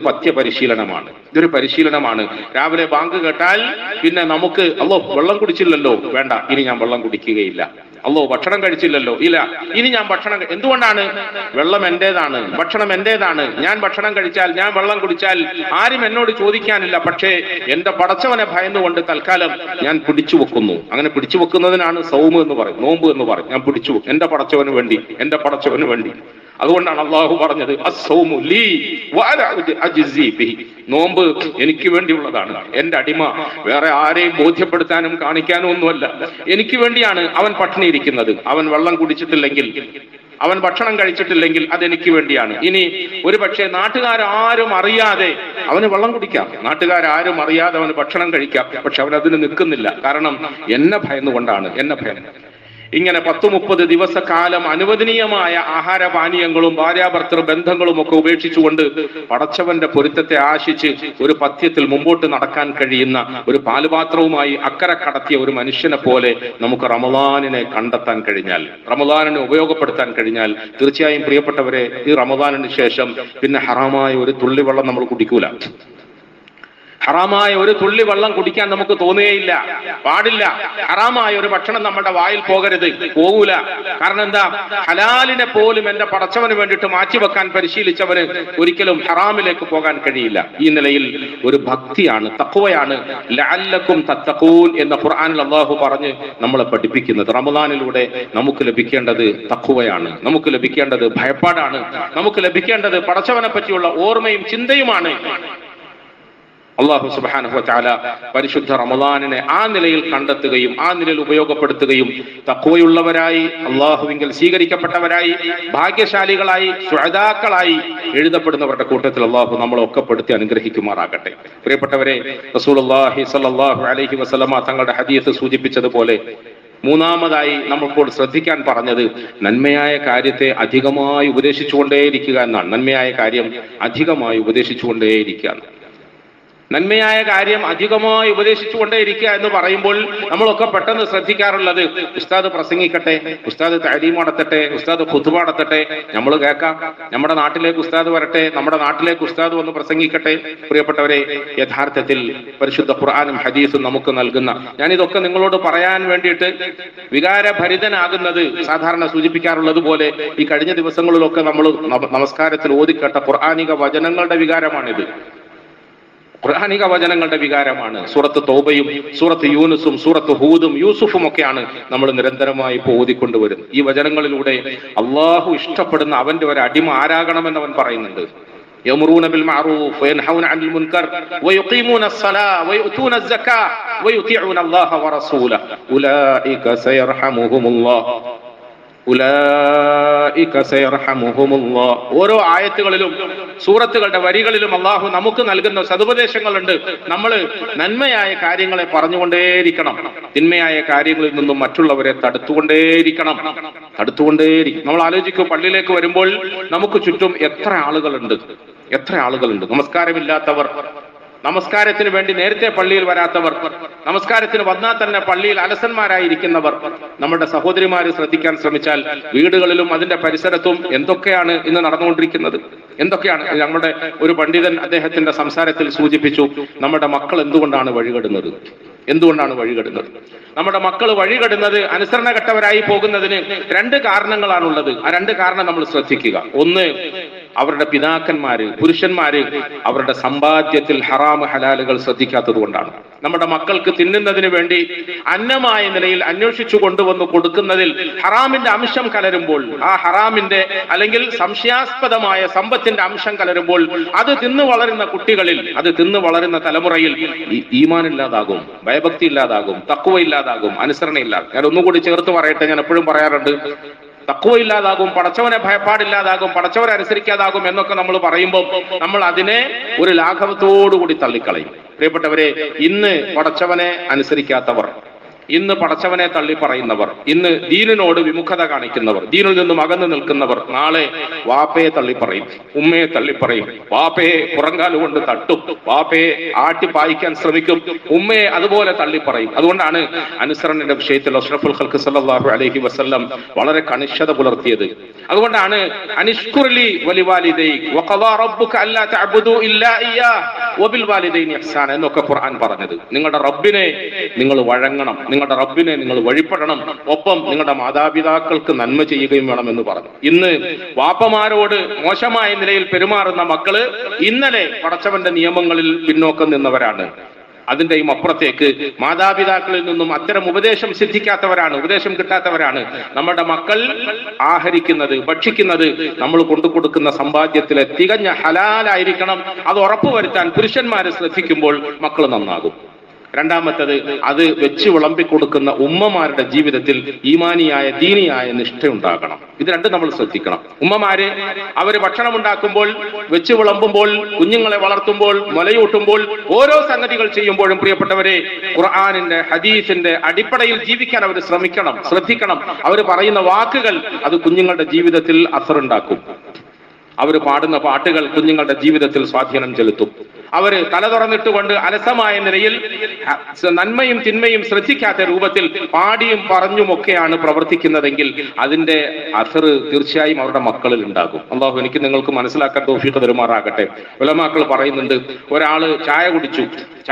പരിശീലനമാണ്. രാവിലെ ബാങ്ക് കേട്ടാൽ പിന്നെ നമുക്ക് വെള്ളം കുടിച്ചില്ലല്ലോ, വേണ്ട, ഇനി ഞാൻ വെള്ളം കുടിക്കുകയില്ല. ഭക്ഷണം കഴിച്ചില്ലല്ലോ, ഇല്ല, ഇനി ഞാൻ ഭക്ഷണം. എന്തുകൊണ്ടാണ്? വെള്ളം എന്റേതാണ്, ഭക്ഷണം എന്റേതാണ്. ഞാൻ ഭക്ഷണം കഴിച്ചാൽ, ഞാൻ വെള്ളം കുടിച്ചാൽ ആരും എന്നോട് ചോദിക്കാനില്ല. പക്ഷേ എന്റെ പടച്ചവനെ ഭയന്നുകൊണ്ട് തൽക്കാലം ഞാൻ പിടിച്ചു വെക്കുന്നു. അങ്ങനെ പിടിച്ചു വെക്കുന്നതിനാണ് സൗമ് എന്ന് പറയും, നോമ്പ് എന്ന് പറയും. ഞാൻ പിടിച്ചു വെക്കും എന്റെ പടച്ചവന് വേണ്ടി. അതുകൊണ്ടാണ് അള്ളാഹു പറഞ്ഞത് അസ്സൗമു ലീ വഅന അജ്സി ബിഹി, നോമ്പ് എനിക്ക് വേണ്ടിയുള്ളതാണ്. എന്റെ അടിമ വേറെ ആരെയും ബോധ്യപ്പെടുത്താനും കാണിക്കാനും ഒന്നുമല്ല, എനിക്ക് വേണ്ടിയാണ് അവൻ പട്ടിണി ഇരിക്കുന്നത്. അവൻ വെള്ളം കുടിച്ചിട്ടില്ലെങ്കിൽ, അവൻ ഭക്ഷണം കഴിച്ചിട്ടില്ലെങ്കിൽ അതെനിക്ക് വേണ്ടിയാണ്. ഇനി ഒരു പക്ഷേ നാട്ടുകാരും അറിയാതെ അവന് വെള്ളം കുടിക്കാം, നാട്ടുകാരും അറിയാതെ അവന് ഭക്ഷണം കഴിക്കാം. പക്ഷെ അവൻ അതിന് നിൽക്കുന്നില്ല. കാരണം എന്നെ ഭയന്നുകൊണ്ടാണ്. ഇങ്ങനെ 10-30 ദിവസക്കാലം അനുവദനീയമായ ആഹാരപാനീയങ്ങളും ഭാര്യാഭർത്തൃ ബന്ധങ്ങളും ഒക്കെ ഉപേക്ഷിച്ചുകൊണ്ട് പടച്ചവന്റെ പൊരുത്തത്തെ ആശിച്ച് ഒരു പഥ്യത്തിൽ മുമ്പോട്ട് നടക്കാൻ കഴിയുന്ന ഒരു പാലുപാത്രവുമായി അക്കരെ കടത്തിയ ഒരു മനുഷ്യനെ പോലെ നമുക്ക് റമദാനിനെ കണ്ടെത്താൻ കഴിഞ്ഞാൽ, റമദാനിനെ ഉപയോഗപ്പെടുത്താൻ കഴിഞ്ഞാൽ, തീർച്ചയായും പ്രിയപ്പെട്ടവരെ, ഈ റമദാനിന് ശേഷം പിന്നെ ഹറാമായ ഒരു തുള്ളി വെള്ളം നമ്മൾ കുടിക്കൂല. ഹറാമായ ഒരു തുള്ളി വെള്ളം കുടിക്കാൻ നമുക്ക് തോന്നുകയില്ല, പാടില്ല. ഹറാമായ ഒരു ഭക്ഷണം നമ്മുടെ വായിൽ പോകൂല. കാരണം എന്താ? ഹലാലിനെ പോലും എന്റെ പടച്ചവന് വേണ്ടിയിട്ട് മാറ്റിവെക്കാൻ പരിശീലിച്ചവന് ഒരിക്കലും ഹറാമിലേക്ക് പോകാൻ കഴിയില്ല. ഈ നിലയിൽ ഒരു ഭക്തിയാണ്, തഖ്വയാണ്. ലഅല്ലക്കും തത്തഖൂൻ എന്ന ഖുർആനിൽ അല്ലാഹു പറഞ്ഞ് നമ്മളെ പഠിപ്പിക്കുന്നത്. റമദാനിലൂടെ നമുക്ക് ലഭിക്കേണ്ടത് തഖ്വയാണ്, നമുക്ക് ലഭിക്കേണ്ടത് ഭയപ്പാടാണ്, നമുക്ക് ലഭിക്കേണ്ടത് പടച്ചവനെ പറ്റിയുള്ള ഓർമ്മയും ചിന്തയുമാണ്. അല്ലാഹു സുബ്ഹാനഹു വ തആല പരിശുദ്ധ റമളാനിനെ ആ നിലയിൽ കണ്ടെത്തുകയും ആ നിലയിൽ ഉപയോഗപ്പെടുത്തുകയും തഖ്വയുള്ളവരായി അല്ലാഹുവിങ്കൽ സ്വീകരിക്കപ്പെട്ടവരായി ഭാഗ്യശാലികളായി സുഅദാക്കളായി എഴുതപ്പെടുന്നവരുടെ കൂട്ടത്തിൽ അല്ലാഹു നമ്മളൊക്കെ പെടുത്തി അനുഗ്രഹിക്കുമാറാകട്ടെ. പ്രിയപ്പെട്ടവരെ, റസൂലുള്ളാഹി സ്വല്ലല്ലാഹു അലൈഹി വസല്ലമ തങ്ങളുടെ ഹദീസ് സൂചിപ്പിച്ചതുപോലെ മൂന്നാമതായി നമ്മൾപ്പോൾ ശ്രദ്ധിക്കാൻ പറഞ്ഞത് നന്മയായ കാര്യത്തെ അധികമായി ഉപദേശിച്ചുകൊണ്ടേയിരിക്കുക എന്നാണ്. നന്മയായ കാര്യം അധികമായി ഉപദേശിച്ചുകൊണ്ടേയിരിക്കുക. നന്മയായ കാര്യം അധികമായി ഉപദേശിച്ചുകൊണ്ടേയിരിക്കുക എന്ന് പറയുമ്പോൾ നമ്മളൊക്കെ പെട്ടെന്ന് ശ്രദ്ധിക്കാറുള്ളത് ഉസ്താദ് പ്രസംഗിക്കട്ടെ, ഉസ്താദ് തഅലീം നടത്തട്ടെ, ഉസ്താദ് ഖുതുബ നടത്തട്ടെ, നമ്മൾ കേൾക്കാം, നമ്മുടെ നാട്ടിലേക്ക് ഉസ്താദ് വരട്ടെ, നമ്മുടെ നാട്ടിലേക്ക് ഉസ്താദ് വന്ന് പ്രസംഗിക്കട്ടെ. പ്രിയപ്പെട്ടവരെ, യഥാർത്ഥത്തിൽ പരിശുദ്ധ ഖുർആനും ഹദീസും നമുക്ക് നൽകുന്ന, ഞാനിതൊക്കെ നിങ്ങളോട് പറയാൻ വേണ്ടിയിട്ട് വികാരഭരിതനാകുന്നത് സാധാരണ സൂചിപ്പിക്കാറുള്ളത് പോലെ ഈ കഴിഞ്ഞ ദിവസങ്ങളിലൊക്കെ നമ്മൾ നമസ്കാരത്തിൽ ഓതിക്കേട്ട ഖുർആനിക വചനങ്ങളുടെ വികാരമാണിത്. ഖുർആനിക വചനങ്ങളുടെ വികാരമാണ്. സൂറത്ത് തൗബയും സൂറത്ത് യൂനുസും സൂറത്ത് ഹൂദും യൂസുഫും ഒക്കെയാണ് നമ്മൾ നിരന്തരമായി ഇപ്പോൾ ഓതിക്കൊണ്ടുവരുന്നത്. ഈ വചനങ്ങളിലൂടെ അള്ളാഹു ഇഷ്ടപ്പെടുന്ന അവന്റെ ഒരു അടിമ ആരാകണമെന്ന് അവൻ പറയുന്നുണ്ട്. يأمرون بالمعروف وينهون عن المنكر ويقيمون الصلاة ويؤتون الزكاة ويطيعون الله ورسوله أولئك سيرحمهم الله. ഓരോ ആയത്തുകളിലും സൂറത്തുകളുടെ വരികളിലും അള്ളാഹു നമുക്ക് നൽകുന്ന സതുപദേശങ്ങളുണ്ട്. നമ്മൾ നന്മയായ കാര്യങ്ങളെ പറഞ്ഞുകൊണ്ടേയിരിക്കണം, തിന്മയായ കാര്യങ്ങളിൽ നിന്നും മറ്റുള്ളവരെ തടുത്തുകൊണ്ടേയിരിക്കണം. നമ്മൾ ആലോചിക്കും, പള്ളിയിലേക്ക് വരുമ്പോൾ നമുക്ക് ചുറ്റും എത്ര ആളുകളുണ്ട്. നമസ്കാരമില്ലാത്തവർ, നമസ്കാരത്തിന് വേണ്ടി നേരത്തെ പള്ളിയിൽ വരാത്തവർ, നമസ്കാരത്തിന് വന്നാൽ തന്നെ പള്ളിയിൽ അലസന്മാരായിരിക്കുന്നവർ. നമ്മുടെ സഹോദരിമാര് ശ്രദ്ധിക്കാൻ ശ്രമിച്ചാൽ വീടുകളിലും അതിന്റെ പരിസരത്തും എന്തൊക്കെയാണ് ഇന്ന് നടന്നുകൊണ്ടിരിക്കുന്നത്, എന്തൊക്കെയാണ്. നമ്മുടെ ഒരു പണ്ഡിതൻ അദ്ദേഹത്തിന്റെ സംസാരത്തിൽ സൂചിപ്പിച്ചു, നമ്മുടെ മക്കൾ എന്തുകൊണ്ടാണ് വഴികെടുന്നത്. നമ്മുടെ മക്കൾ വഴികെടുന്നത്, അനുസരണഘട്ടവരായി പോകുന്നതിന് രണ്ട് കാരണങ്ങളാണുള്ളത്. ആ രണ്ട് കാരണം നമ്മൾ ശ്രദ്ധിക്കുക. ഒന്ന്, അവരുടെ പിതാക്കന്മാര്, പുരുഷന്മാര് അവരുടെ സമ്പാദ്യത്തിൽ ഹറാം ഹലാലുകൾ ശ്രദ്ധിക്കാത്തത് കൊണ്ടാണ്. നമ്മുടെ മക്കൾക്ക് തിന്നുന്നതിന് വേണ്ടി അന്നമായ നിലയിൽ അന്വേഷിച്ചു കൊണ്ടുവന്ന് കൊടുക്കുന്നതിൽ ഹറാമിന്റെ അംശം കലരുമ്പോൾ, ആ ഹറാമിന്റെ അല്ലെങ്കിൽ സംശയാസ്പദമായ സമ്പത്തിന്റെ അംശം കലരുമ്പോൾ അത് തിന്നു വളരുന്ന കുട്ടികളിൽ, അത് തിന്നു വളരുന്ന തലമുറയിൽ ഈമാൻ ഇല്ലാതാകും, ഭയഭക്തി ഇല്ലാതാകും, തഖ്വ ഇല്ലാതാകും, അനുസരണ ഇല്ലാതാകും. ഞാൻ ഒന്നുകൂടി ചേർത്ത് പറയട്ടെ, ഞാൻ എപ്പോഴും പറയാറുണ്ട്, തഖ്വ ഇല്ലാതാകും, പടച്ചവനെ ഭയപ്പാടില്ലാതാകും, പടച്ചവനെ അനുസരിക്കാതാകും എന്നൊക്കെ നമ്മൾ പറയുമ്പോൾ നമ്മൾ അതിനെ ഒരു ലാഘവത്തോടുകൂടി തള്ളിക്കളയും. പ്രിയപ്പെട്ടവരെ, ഇന്ന് പടച്ചവനെ അനുസരിക്കാത്തവർ, ഇന്ന് പടച്ചവനെ തള്ളി പറയുന്നവർ, ഇന്ന് ദീനിനോട് വിമുഖത കാണിക്കുന്നവർ, ദീനിൽ നിന്നും അകന്നു നിൽക്കുന്നവർ നാളെ വാപ്പയെ തള്ളിപ്പറയും, ഉമ്മയെ തള്ളിപ്പറയും, വാപ്പയെ പുറങ്കാലുകൊണ്ട് തട്ടും, വാപ്പയെ ആട്ടിപ്പായിക്കാൻ ശ്രമിക്കും, ഉമ്മയെ അതുപോലെ തള്ളിപ്പറയും. അതുകൊണ്ടാണ് അനുസരണയുടെ വിഷയത്തിൽ അഷ്റഫുൽ ഖൽഖ് സല്ലല്ലാഹു അലൈഹി വസല്ലം വളരെ കണിശത പുലർത്തിയത്. അതുകൊണ്ടാണ് അനിഷ്കുർലി വലിവാലിദൈക് വഖദാ റബ്ബുക അല്ലാ തഅബുദു ഇല്ലാ ഇയ്യാഹ് വബിൽ വാലിദൈനി ഇഹ്സാന എന്നൊക്കെ ഖുർആൻ പറഞ്ഞത്. നിങ്ങളുടെ റബ്ബിനെ നിങ്ങൾ വഴങ്ങണം, നിങ്ങളുടെ റബ്ബിനെ നിങ്ങൾ വഴിപ്പെടണം, ഒപ്പം നിങ്ങളുടെ മാതാപിതാക്കൾക്ക് നന്മ ചെയ്യുകയും വേണമെന്ന് പറഞ്ഞു. ഇന്ന് വാപ്പമാരോട് മോശമായ നിലയിൽ പെരുമാറുന്ന മക്കള് ഇന്നലെ പടച്ചവന്റെ നിയമങ്ങളിൽ പിന്നോക്കം നിന്നവരാണ്. അതിന്റെയും അപ്പുറത്തേക്ക് മാതാപിതാക്കളിൽ നിന്നും അത്തരം ഉപദേശം സിദ്ധിക്കാത്തവരാണ്, ഉപദേശം കിട്ടാത്തവരാണ്. നമ്മുടെ മക്കൾ ആഹരിക്കുന്നത്, ഭക്ഷിക്കുന്നത് നമ്മൾ കൊണ്ടുകൊടുക്കുന്ന സമ്പാദ്യത്തിലെ തികഞ്ഞ ഹലാലായിരിക്കണം. അത് ഉറപ്പുവരുത്താൻ പുരുഷന്മാര് ശ്രദ്ധിക്കുമ്പോൾ മക്കൾ നന്നാകും. രണ്ടാമത്തത്, അത് വെച്ച് വിളമ്പിക്കൊടുക്കുന്ന ഉമ്മമാരുടെ ജീവിതത്തിൽ ഈമാനിയായ ദീനിയായ നിഷ്ഠയുണ്ടാകണം. ഇത് രണ്ടും നമ്മൾ ശ്രദ്ധിക്കണം. ഉമ്മമാര് അവര് ഭക്ഷണം ഉണ്ടാക്കുമ്പോൾ, വെച്ച് വിളമ്പുമ്പോൾ, കുഞ്ഞുങ്ങളെ വളർത്തുമ്പോൾ, മുലയൂട്ടുമ്പോൾ, ഓരോ സംഗതികൾ ചെയ്യുമ്പോഴും പ്രിയപ്പെട്ടവരെ ഖുർആനിന്റെ ഹദീസിന്റെ അടിപ്പടയിൽ ജീവിക്കാൻ അവർ ശ്രദ്ധിക്കണം. അവർ പറയുന്ന വാക്കുകൾ അത് കുഞ്ഞുങ്ങളുടെ ജീവിതത്തിൽ അസറുണ്ടാക്കും. അവർ പാടുന്ന പാട്ടുകൾ കുഞ്ഞുങ്ങളുടെ ജീവിതത്തിൽ സ്വാധീനം ചെലുത്തും. അവര് തല തുറന്നിട്ടുകൊണ്ട് അലസമായ നിലയിൽ നന്മയും തിന്മയും ശ്രദ്ധിക്കാത്ത രൂപത്തിൽ പാടിയും പറഞ്ഞുമൊക്കെയാണ് പ്രവർത്തിക്കുന്നതെങ്കിൽ അതിന്റെ അസർ തീർച്ചയായും അവരുടെ മക്കളിൽ ഉണ്ടാകും. അല്ലാഹു എനിക്ക് നിങ്ങൾക്ക് മനസ്സിലാക്കാൻ തൗഫീഖ് തരുമാറാകട്ടെ. ഉലമാക്കൾ പറയുന്നുണ്ട്, ഒരാള് ചായ കുടിച്ചു,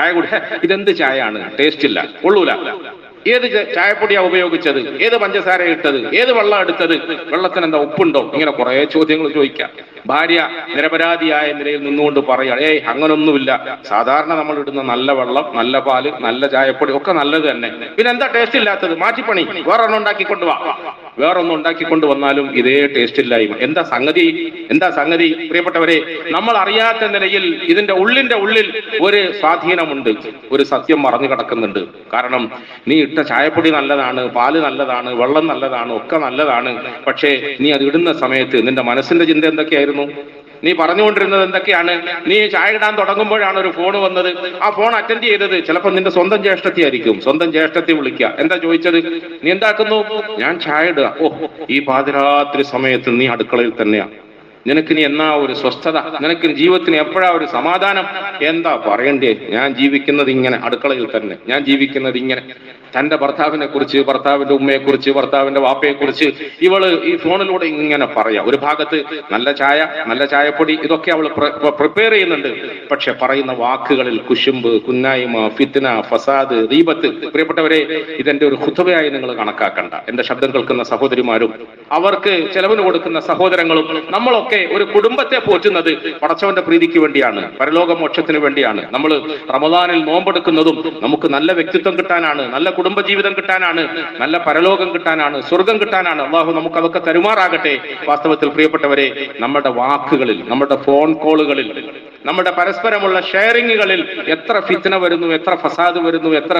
ഇതെന്ത് ചായയാണ്, ടേസ്റ്റ് ഇല്ല, കൊള്ളൂല, ഏത് ചായപ്പൊടിയാ ഉപയോഗിച്ചത്, ഏത് പഞ്ചസാര ഇട്ടത്, ഏത് വെള്ളം എടുത്തത്, വെള്ളത്തിന് എന്താ ഉപ്പുണ്ടോ, ഇങ്ങനെ കുറെ ചോദ്യങ്ങൾ ചോദിക്കാം. ഭാര്യ നിരപരാധിയായ നിലയിൽ നിന്നുകൊണ്ട് പറയുകയാണ്, ഏയ് അങ്ങനൊന്നുമില്ല, സാധാരണ നമ്മൾ ഇടുന്ന നല്ല വെള്ളം, നല്ല പാല്, നല്ല ചായപ്പൊടി ഒക്കെ നല്ലത് തന്നെ, പിന്നെ എന്താ ടേസ്റ്റ് ഇല്ലാത്തത്, മാറ്റിപ്പണി, വേറൊന്നും ഉണ്ടാക്കിക്കൊണ്ട് വന്നാലും ഇതേ ടേസ്റ്റ് ഇല്ലായ്മ. എന്താ സംഗതി പ്രിയപ്പെട്ടവരെ? നമ്മൾ അറിയാത്ത നിലയിൽ ഇതിന്റെ ഉള്ളിൽ ഒരു സ്വാധീനമുണ്ട്, ഒരു സത്യം മറഞ്ഞു കിടക്കുന്നുണ്ട്. കാരണം നീ ഇട്ട ചായപ്പൊടി നല്ലതാണ്, പാല് നല്ലതാണ്, വെള്ളം നല്ലതാണ്, ഒക്കെ നല്ലതാണ്. പക്ഷേ നീ അത് ഇടുന്ന സമയത്ത് നിന്റെ മനസ്സിന്റെ ചിന്ത എന്തൊക്കെയായിരുന്നു? നീ പറഞ്ഞുകൊണ്ടിരുന്നത് എന്തൊക്കെയാണ്? നീ ചായ ഇടാൻ തുടങ്ങുമ്പോഴാണ് ഒരു ഫോൺ വന്നത്. ആ ഫോൺ അറ്റൻഡ് ചെയ്തത് ചിലപ്പോൾ നിന്റെ സ്വന്തം ജ്യേഷ്ഠത്തി ആയിരിക്കും. സ്വന്തം ജ്യേഷ്ഠത്തെ വിളിക്കുക, എന്താ ചോദിച്ചത്? നീ എന്താക്കുന്നു? ഞാൻ ചായ ഇടുക. ഓ, ഈ പാതിരാത്രി സമയത്ത് നീ അടുക്കളയിൽ തന്നെയാ. നിനക്ക് നീ എന്നാ ഒരു സ്വസ്ഥത, നിനക്ക് ജീവിതത്തിന് എപ്പോഴാ ഒരു സമാധാനം? എന്താ പറയണ്ടേ? ഞാൻ ജീവിക്കുന്നത് ഇങ്ങനെ, അടുക്കളയിൽ തന്നെ ഞാൻ ജീവിക്കുന്നത് ഇങ്ങനെ. തന്റെ ഭർത്താവിനെ കുറിച്ച്, ഭർത്താവിന്റെ ഉമ്മയെ കുറിച്ച്, ഭർത്താവിന്റെ വാപ്പയെ കുറിച്ച് ഇവള് ഈ ഫോണിലൂടെ ഇങ്ങനെ പറയാം. ഒരു ഭാഗത്ത് നല്ല ചായ, നല്ല ചായപ്പൊടി, ഇതൊക്കെ അവൾ പ്രിപ്പയർ ചെയ്യുന്നുണ്ട്. പക്ഷെ പറയുന്ന വാക്കുകളിൽ കുശുമ്പ്, കുന്നായ്മ, ഫിത്ന, ഫസാദ്, ഗീബത്ത്. പ്രിയപ്പെട്ടവരെ, ഇതെന്റെ ഒരു ഖുതുബയായി നിങ്ങൾ കണക്കാക്കണ്ട. എന്റെ ശബ്ദം കേൾക്കുന്ന സഹോദരിമാരും അവർക്ക് ചെലവിന് കൊടുക്കുന്ന സഹോദരങ്ങളും നമ്മളൊക്കെ ഒരു കുടുംബത്തെ പോറ്റുന്നത് പടച്ചവന്റെ പ്രീതിക്ക് വേണ്ടിയാണ്, പരലോക മോക്ഷത്തിന് വേണ്ടിയാണ്. നമ്മൾ റമദാനിൽ നോമ്പെടുക്കുന്നതും നമുക്ക് നല്ല വ്യക്തിത്വം കിട്ടാനാണ്, നല്ല കുടുംബജീവിതം കിട്ടാനാണ്, നല്ല പരലോകം കിട്ടാനാണ്, സ്വർഗം കിട്ടാനാണ്. അള്ളാഹു നമുക്ക് അതൊക്കെ തരുമാറാകട്ടെ. വാസ്തവത്തിൽ പ്രിയപ്പെട്ടവരെ, നമ്മുടെ വാക്കുകളിൽ, നമ്മുടെ ഫോൺ കോളുകളിൽ, നമ്മുടെ പരസ്പരമുള്ള ഷെയറിങ്ങുകളിൽ എത്ര ഫിത്ന വരുന്നു, എത്ര ഫസാദ് വരുന്നു, എത്ര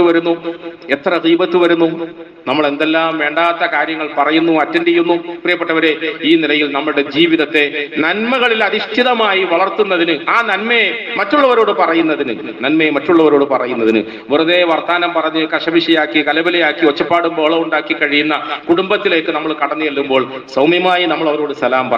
ഗീബത്ത് വരുന്നു. നമ്മൾ എന്തെല്ലാം വേണ്ടാത്ത കാര്യങ്ങൾ പറയുന്നു, അറ്റൻഡ് ചെയ്യുന്നു. പ്രിയപ്പെട്ടവരെ, ഈ നിലയിൽ നമ്മുടെ ജീവിതത്തെ നന്മകളിൽ അധിഷ്ഠിതമായി വളർത്തുന്നതിന്, ആ നന്മയെ മറ്റുള്ളവരോട് പറയുന്നതിന് വെറുതെ വർത്താനം പറഞ്ഞ് കശപിശയാക്കി, കലബലയാക്കി, ഒച്ചപ്പാടും ബഹളം ഉണ്ടാക്കി കഴിയുന്ന കുടുംബത്തിലേക്ക് നമ്മൾ കടന്നു ചെല്ലുമ്പോൾ സൗമ്യമായി നമ്മൾ അവരോട് സലാം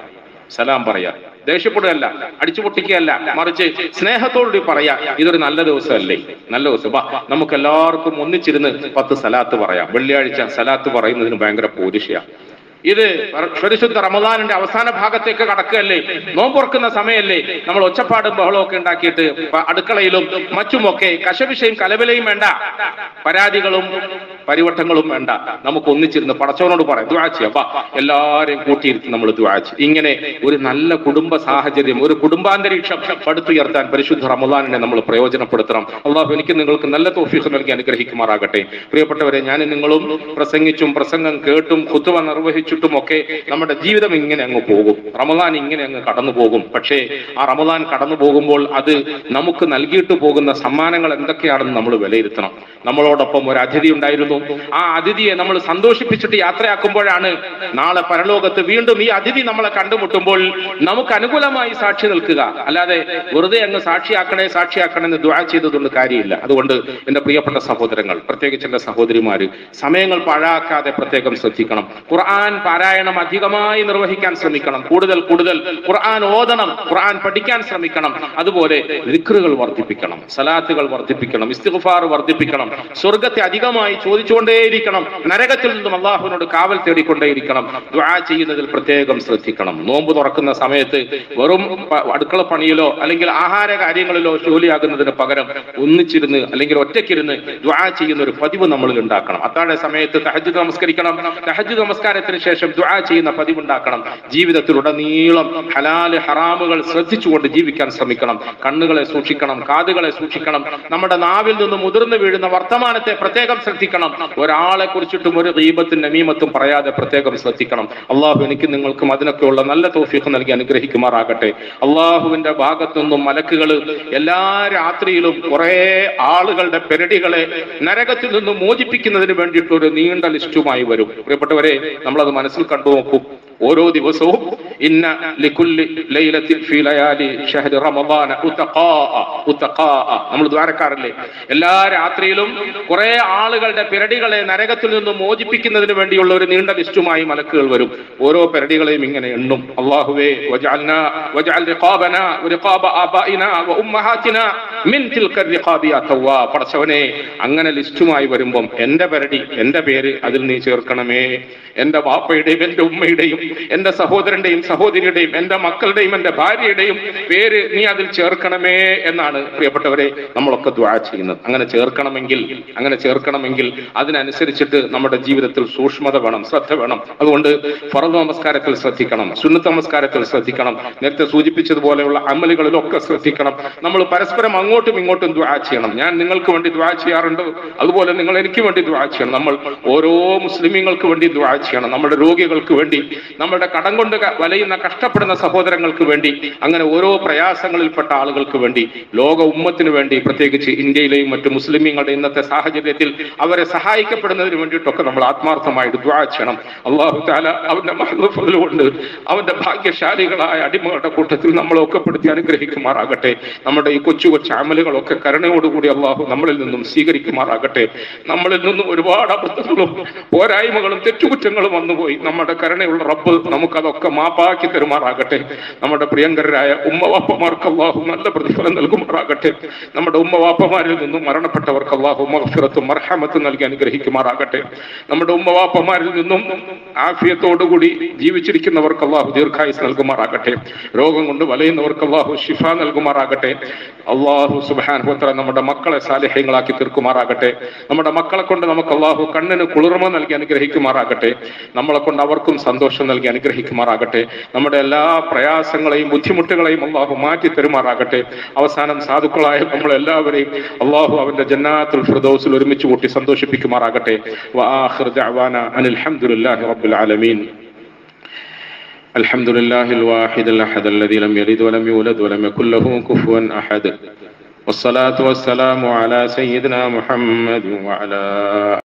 പറയാ, ദേഷ്യപ്പെടുകയല്ല, അടിച്ചുപൊട്ടിക്കുകയല്ല, മറിച്ച് സ്നേഹത്തോടുകൂടി പറയാ, ഇതൊരു നല്ല ദിവസമല്ലേ, നല്ല ദിവസം, നമുക്ക് എല്ലാവർക്കും ഒന്നിച്ചിരുന്ന് 10 സലാത്ത് പറയാം. വെള്ളിയാഴ്ച സലാത്ത് പറയുന്നതിന് ഭയങ്കര പോരിശയാണ്. ഇത് പരിശുദ്ധ റമദാനിന്റെ അവസാന ഭാഗത്തേക്ക് കടക്കുകയല്ലേ, നോമ്പുറക്കുന്ന സമയമല്ലേ. നമ്മൾ ഒച്ചപ്പാടും ബഹളമൊക്കെ ഉണ്ടാക്കിയിട്ട് അടുക്കളയിലും മറ്റുമൊക്കെ കശപിശയും കലബലയും വേണ്ട, പരാതികളും പരിവട്ടങ്ങളും വേണ്ട. നമുക്ക് ഒന്നിച്ചിരുന്ന് പടച്ചവനോട് പറയാം, ദുആ ചെയ്യാം. എല്ലാരെയും കൂട്ടിയിരുത്തി നമ്മൾ ദുആ ചെയ്യും. ഇങ്ങനെ ഒരു നല്ല കുടുംബ സാഹചര്യം, ഒരു കുടുംബാന്തരീക്ഷം പടുത്തുയർത്താൻ പരിശുദ്ധ റമദാനിനെ നമ്മൾ പ്രയോജനപ്പെടുത്തണം. അള്ളാഹു എനിക്ക് നിങ്ങൾക്ക് നല്ല തൗഫീഖ് നൽകി അനുഗ്രഹിക്കുമാറാകട്ടെ. പ്രിയപ്പെട്ടവരെ, ഞാൻ നിങ്ങളും പ്രസംഗിച്ചും പ്രസംഗം കേട്ടും ഖുതുബ നിർവഹിച്ചിട്ടുമൊക്കെ നമ്മുടെ ജീവിതം ഇങ്ങനെ അങ്ങ് പോകും, റമദാൻ ഇങ്ങനെ അങ്ങ് കടന്നു പോകും. പക്ഷേ ആ റമദാൻ കടന്നു പോകുമ്പോൾ അത് നമുക്ക് നൽകിയിട്ട് പോകുന്ന സമ്മാനങ്ങൾ എന്തൊക്കെയാണെന്ന് നമ്മൾ വിലയിരുത്തണം. നമ്മളോടൊപ്പം ഒരു അതിഥി ഉണ്ടായിരുന്നു. ആ അതിഥിയെ നമ്മൾ സന്തോഷിപ്പിച്ചിട്ട് യാത്രയാക്കുമ്പോഴാണ് നാളെ പരലോകത്ത് വീണ്ടും ഈ അതിഥി നമ്മളെ കണ്ടുമുട്ടുമ്പോൾ നമുക്ക് അനുകൂലമായി സാക്ഷി നിൽക്കുക. അല്ലാതെ വെറുതെ അങ്ങ് സാക്ഷിയാക്കണേ എന്ന് ദുആ ചെയ്തതുകൊണ്ട് കാര്യമില്ല. അതുകൊണ്ട് എന്റെ പ്രിയപ്പെട്ട സഹോദരങ്ങൾ, പ്രത്യേകിച്ച് എന്റെ സഹോദരിമാര്, സമയങ്ങൾ പാഴാക്കാതെ പ്രത്യേകം ശ്രദ്ധിക്കണം. ഖുർആൻ പാരായണം അധികമായി നിർവഹിക്കാൻ ശ്രമിക്കണം. കൂടുതൽ ഖുർആൻ ഓതണം, ഖുർആൻ പഠിക്കാൻ ശ്രമിക്കണം. അതുപോലെ ദിക്റുകൾ വർദ്ധിപ്പിക്കണം, സലാത്തുകൾ വർദ്ധിപ്പിക്കണം, ഇസ്തിഗ്ഫാർ വർദ്ധിപ്പിക്കണം, സ്വർഗത്തെ അധികമായി ചോദിച്ചുകൊണ്ടേയിരിക്കണം, നരകത്തിൽ നിന്നും അള്ളാഹുവിനോട് കാവൽ തേടിക്കൊണ്ടേയിരിക്കണം. ദുആ ചെയ്യുന്നതിൽ പ്രത്യേകം ശ്രദ്ധിക്കണം. നോമ്പ് തുറക്കുന്ന സമയത്ത് വെറും അടുക്കള പണിയിലോ അല്ലെങ്കിൽ ആഹാര കാര്യങ്ങളിലോ ജോലിയാകുന്നതിന് പകരം ഒന്നിച്ചിരുന്ന് അല്ലെങ്കിൽ ഒറ്റയ്ക്കിരുന്ന് ദുആ ചെയ്യുന്ന ഒരു പതിവ് നമ്മളിൽ ഉണ്ടാക്കണം. അത്താഴ സമയത്ത് തഹജ്ജുദ് നമസ്കരിക്കണം. തഹജ്ജുദ് നമസ്കാരത്തിന് ശേഷം ദുആ ചെയ്യുന്ന പതിവുണ്ടാക്കണം. ജീവിതത്തിലുടനീളം ഹലാല് ഹറാമുകൾ ശ്രദ്ധിച്ചുകൊണ്ട് ജീവിക്കാൻ ശ്രമിക്കണം. കണ്ണുകളെ സൂക്ഷിക്കണം, കാതുകളെ സൂക്ഷിക്കണം. നമ്മുടെ നാവിൽ നിന്ന് മുതിർന്നു വീഴുന്ന വർത്തമാനത്തെ പ്രത്യേകം ശ്രദ്ധിക്കണം. ഒരാളെ കുറിച്ചിട്ടും ഒരു ഗീബത്തും നമീമത്തും പറയാതെ പ്രത്യേകം ശ്രദ്ധിക്കണം. അള്ളാഹു എനിക്ക് നിങ്ങൾക്കും അതിനൊക്കെയുള്ള നല്ല തൗഫീഖ് നൽകി അനുഗ്രഹിക്കുമാറാകട്ടെ. അള്ളാഹുവിന്റെ ഭാഗത്തു നിന്നും മലക്കുകൾ എല്ലാ രാത്രിയിലും കുറെ ആളുകളുടെ പെരടികളെ നരകത്തിൽ നിന്നും മോചിപ്പിക്കുന്നതിന് വേണ്ടിയിട്ട് ഒരു നീണ്ട ലിസ്റ്റുമായി വരും. പ്രിയപ്പെട്ടവരെ, നമ്മളത് മനസ്സിൽ കണ്ടു നോക്കൂ. ഓരോ ദിവസവും ഇന്ന ലികുല്ലി ലൈലത്തിൻ ഫീ ലയാലി ശഹ്രി റമദാന ഉതഖാ നമ്മൾ ദ്വാരക്കാരല്ലേ. എല്ലാ രാത്രിയിലും കുറെ ആളുകളുടെ പെരടികളെ നരകത്തിൽ നിന്നും മോചിപ്പിക്കുന്നതിന് വേണ്ടിയുള്ള ഒരു നീണ്ട ലിസ്റ്റുമായി മലക്കുകൾ വരും. ഓരോ പെരടികളെയും ഇങ്ങനെ എണ്ണും. അല്ലാഹുവേ വജഅൽ റിഖാബനാ വറിഖാബ ആബാഇനാ വഉമ്മഹാതിനാ മിൻ തിൽക റിഖാബി യാ തവ്വാബ്. പടച്ചവനെ, അങ്ങനെ ലിസ്റ്റുമായി വരുമ്പം എന്റെ പെരടി, എന്റെ പേര് അതിൽ നീ ചേർക്കണമേ. എന്റെ വാപ്പയുടെയും എന്റെ ഉമ്മയുടെയും എന്റെ സഹോദരന്റെയും സഹോദരിയുടെയും എന്റെ മക്കളുടെയും എന്റെ ഭാര്യയുടെയും പേര് നീ അതിൽ ചേർക്കണമേ എന്നാണ് പ്രിയപ്പെട്ടവരെ നമ്മളൊക്കെ ദുആ ചെയ്യുന്നത്. അങ്ങനെ ചേർക്കണമെങ്കിൽ അതിനനുസരിച്ചിട്ട് നമ്മുടെ ജീവിതത്തിൽ സൂക്ഷ്മത വേണം, ശ്രദ്ധ വേണം. അതുകൊണ്ട് ഫർദ് നമസ്കാരത്തിൽ ശ്രദ്ധിക്കണം, സുന്നത്ത് നമസ്കാരത്തിൽ ശ്രദ്ധിക്കണം, നേരത്തെ സൂചിപ്പിച്ചതുപോലെയുള്ള അമലുകളിലൊക്കെ ശ്രദ്ധിക്കണം. നമ്മൾ പരസ്പരം അങ്ങോട്ടും ഇങ്ങോട്ടും ദുആ ചെയ്യണം. ഞാൻ നിങ്ങൾക്ക് വേണ്ടി ദുആ ചെയ്യാറുണ്ട്, അതുപോലെ നിങ്ങൾ എനിക്ക് വേണ്ടി ദുആ ചെയ്യണം. നമ്മൾ ഓരോ മുസ്ലിമീങ്ങൾക്ക് വേണ്ടി ദുആ ചെയ്യണം, നമ്മുടെ രോഗികൾക്ക് വേണ്ടി, നമ്മുടെ കടം കൊണ്ട് വലയുന്ന കഷ്ടപ്പെടുന്ന സഹോദരങ്ങൾക്ക് വേണ്ടി, അങ്ങനെ ഓരോ പ്രയാസങ്ങളിൽപ്പെട്ട ആളുകൾക്ക് വേണ്ടി, ലോക ഉമ്മത്തിന് വേണ്ടി, പ്രത്യേകിച്ച് ഇന്ത്യയിലെയും മറ്റു മുസ്ലിമീങ്ങളുടെ ഇന്നത്തെ സാഹചര്യത്തിൽ അവരെ സഹായിക്കപ്പെടുന്നതിന് വേണ്ടിയിട്ടൊക്കെ നമ്മൾ ആത്മാർത്ഥമായിട്ട് ദുആ ചെയ്യണം. അല്ലാഹു തആല അവന്റെ മഹ്ഫൂദ് കൊണ്ട് അവന്റെ ഭാഗ്യശാലികളായ അടിമകളുടെ കൂട്ടത്തിൽ നമ്മളൊക്കെ പെടുത്തി അനുഗ്രഹിക്കുമാറാകട്ടെ. നമ്മുടെ ഈ കൊച്ചു അമലുകളൊക്കെ കരുണയോടുകൂടി അള്ളാഹു നമ്മളിൽ നിന്നും സ്വീകരിക്കുമാറാകട്ടെ. നമ്മളിൽ നിന്നും ഒരുപാട് അബദ്ധങ്ങളും പോരായ്മകളും തെറ്റുകുറ്റങ്ങളും വന്നുപോയി. നമ്മുടെ കരുണയുള്ള റബ്ബ് നമുക്കതൊക്കെ മാപ്പാക്കി തരുമാറാകട്ടെ. നമ്മുടെ പ്രിയങ്കരായ ഉമ്മവാപ്പമാർക്ക് അള്ളാഹു നല്ല പ്രതിഫലം നൽകുമാറാകട്ടെ. നമ്മുടെ ഉമ്മവാപ്പമാരിൽ നിന്നും മരണപ്പെട്ടവർക്ക് അള്ളാഹു മഗ്ഫിറത്തും മർഹമത്തും നൽകി അനുഗ്രഹിക്കുമാറാകട്ടെ. നമ്മുടെ ഉമ്മവാപ്പമാരിൽ നിന്നും ആഫിയത്തോടുകൂടി ജീവിച്ചിരിക്കുന്നവർക്ക് അള്ളാഹു ദീർഘായുസ് നൽകുമാറാകട്ടെ. രോഗം കൊണ്ട് വലയുന്നവർക്ക് അള്ളാഹു ശിഫ നൽകുമാറാകട്ടെ. അള്ളാഹു സുബ്ഹാനഹു വ തആല നമ്മുടെ മക്കളെ സാലിഹ്യങ്ങളാക്കി തീർക്കുമാറാകട്ടെ. നമ്മുടെ മക്കളെ കൊണ്ട് നമുക്ക് അള്ളാഹു കണ്ണിന് കുളിർമ നൽകി അനുഗ്രഹിക്കുമാറാകട്ടെ. നമ്മളെ കൊണ്ട് അവർക്കും സന്തോഷം നൽകി അനുഗ്രഹിക്കുമാറാകട്ടെ. നമ്മുടെ എല്ലാ പ്രയാസങ്ങളെയും ബുദ്ധിമുട്ടുകളെയും അള്ളാഹു മാറ്റി തരുമാറാകട്ടെ. അവസാനം സാധുക്കളായ നമ്മളെല്ലാവരെയും അള്ളാഹു അവന്റെ ജന്നാത്തുൽ ഫിർദൗസിൽ ഒരുമിച്ച് കൂട്ടി സന്തോഷിപ്പിക്കുമാറാകട്ടെ. വആഖിറു ദഅവാന അനിൽ ഹംദുലില്ലാഹി റബ്ബിൽ ആലമീൻ. الحمد لله الواحد الأحد الذي لم يلد ولم يولد ولم يكن له كفوا أحد والصلاة والسلام على سيدنا محمد وعلى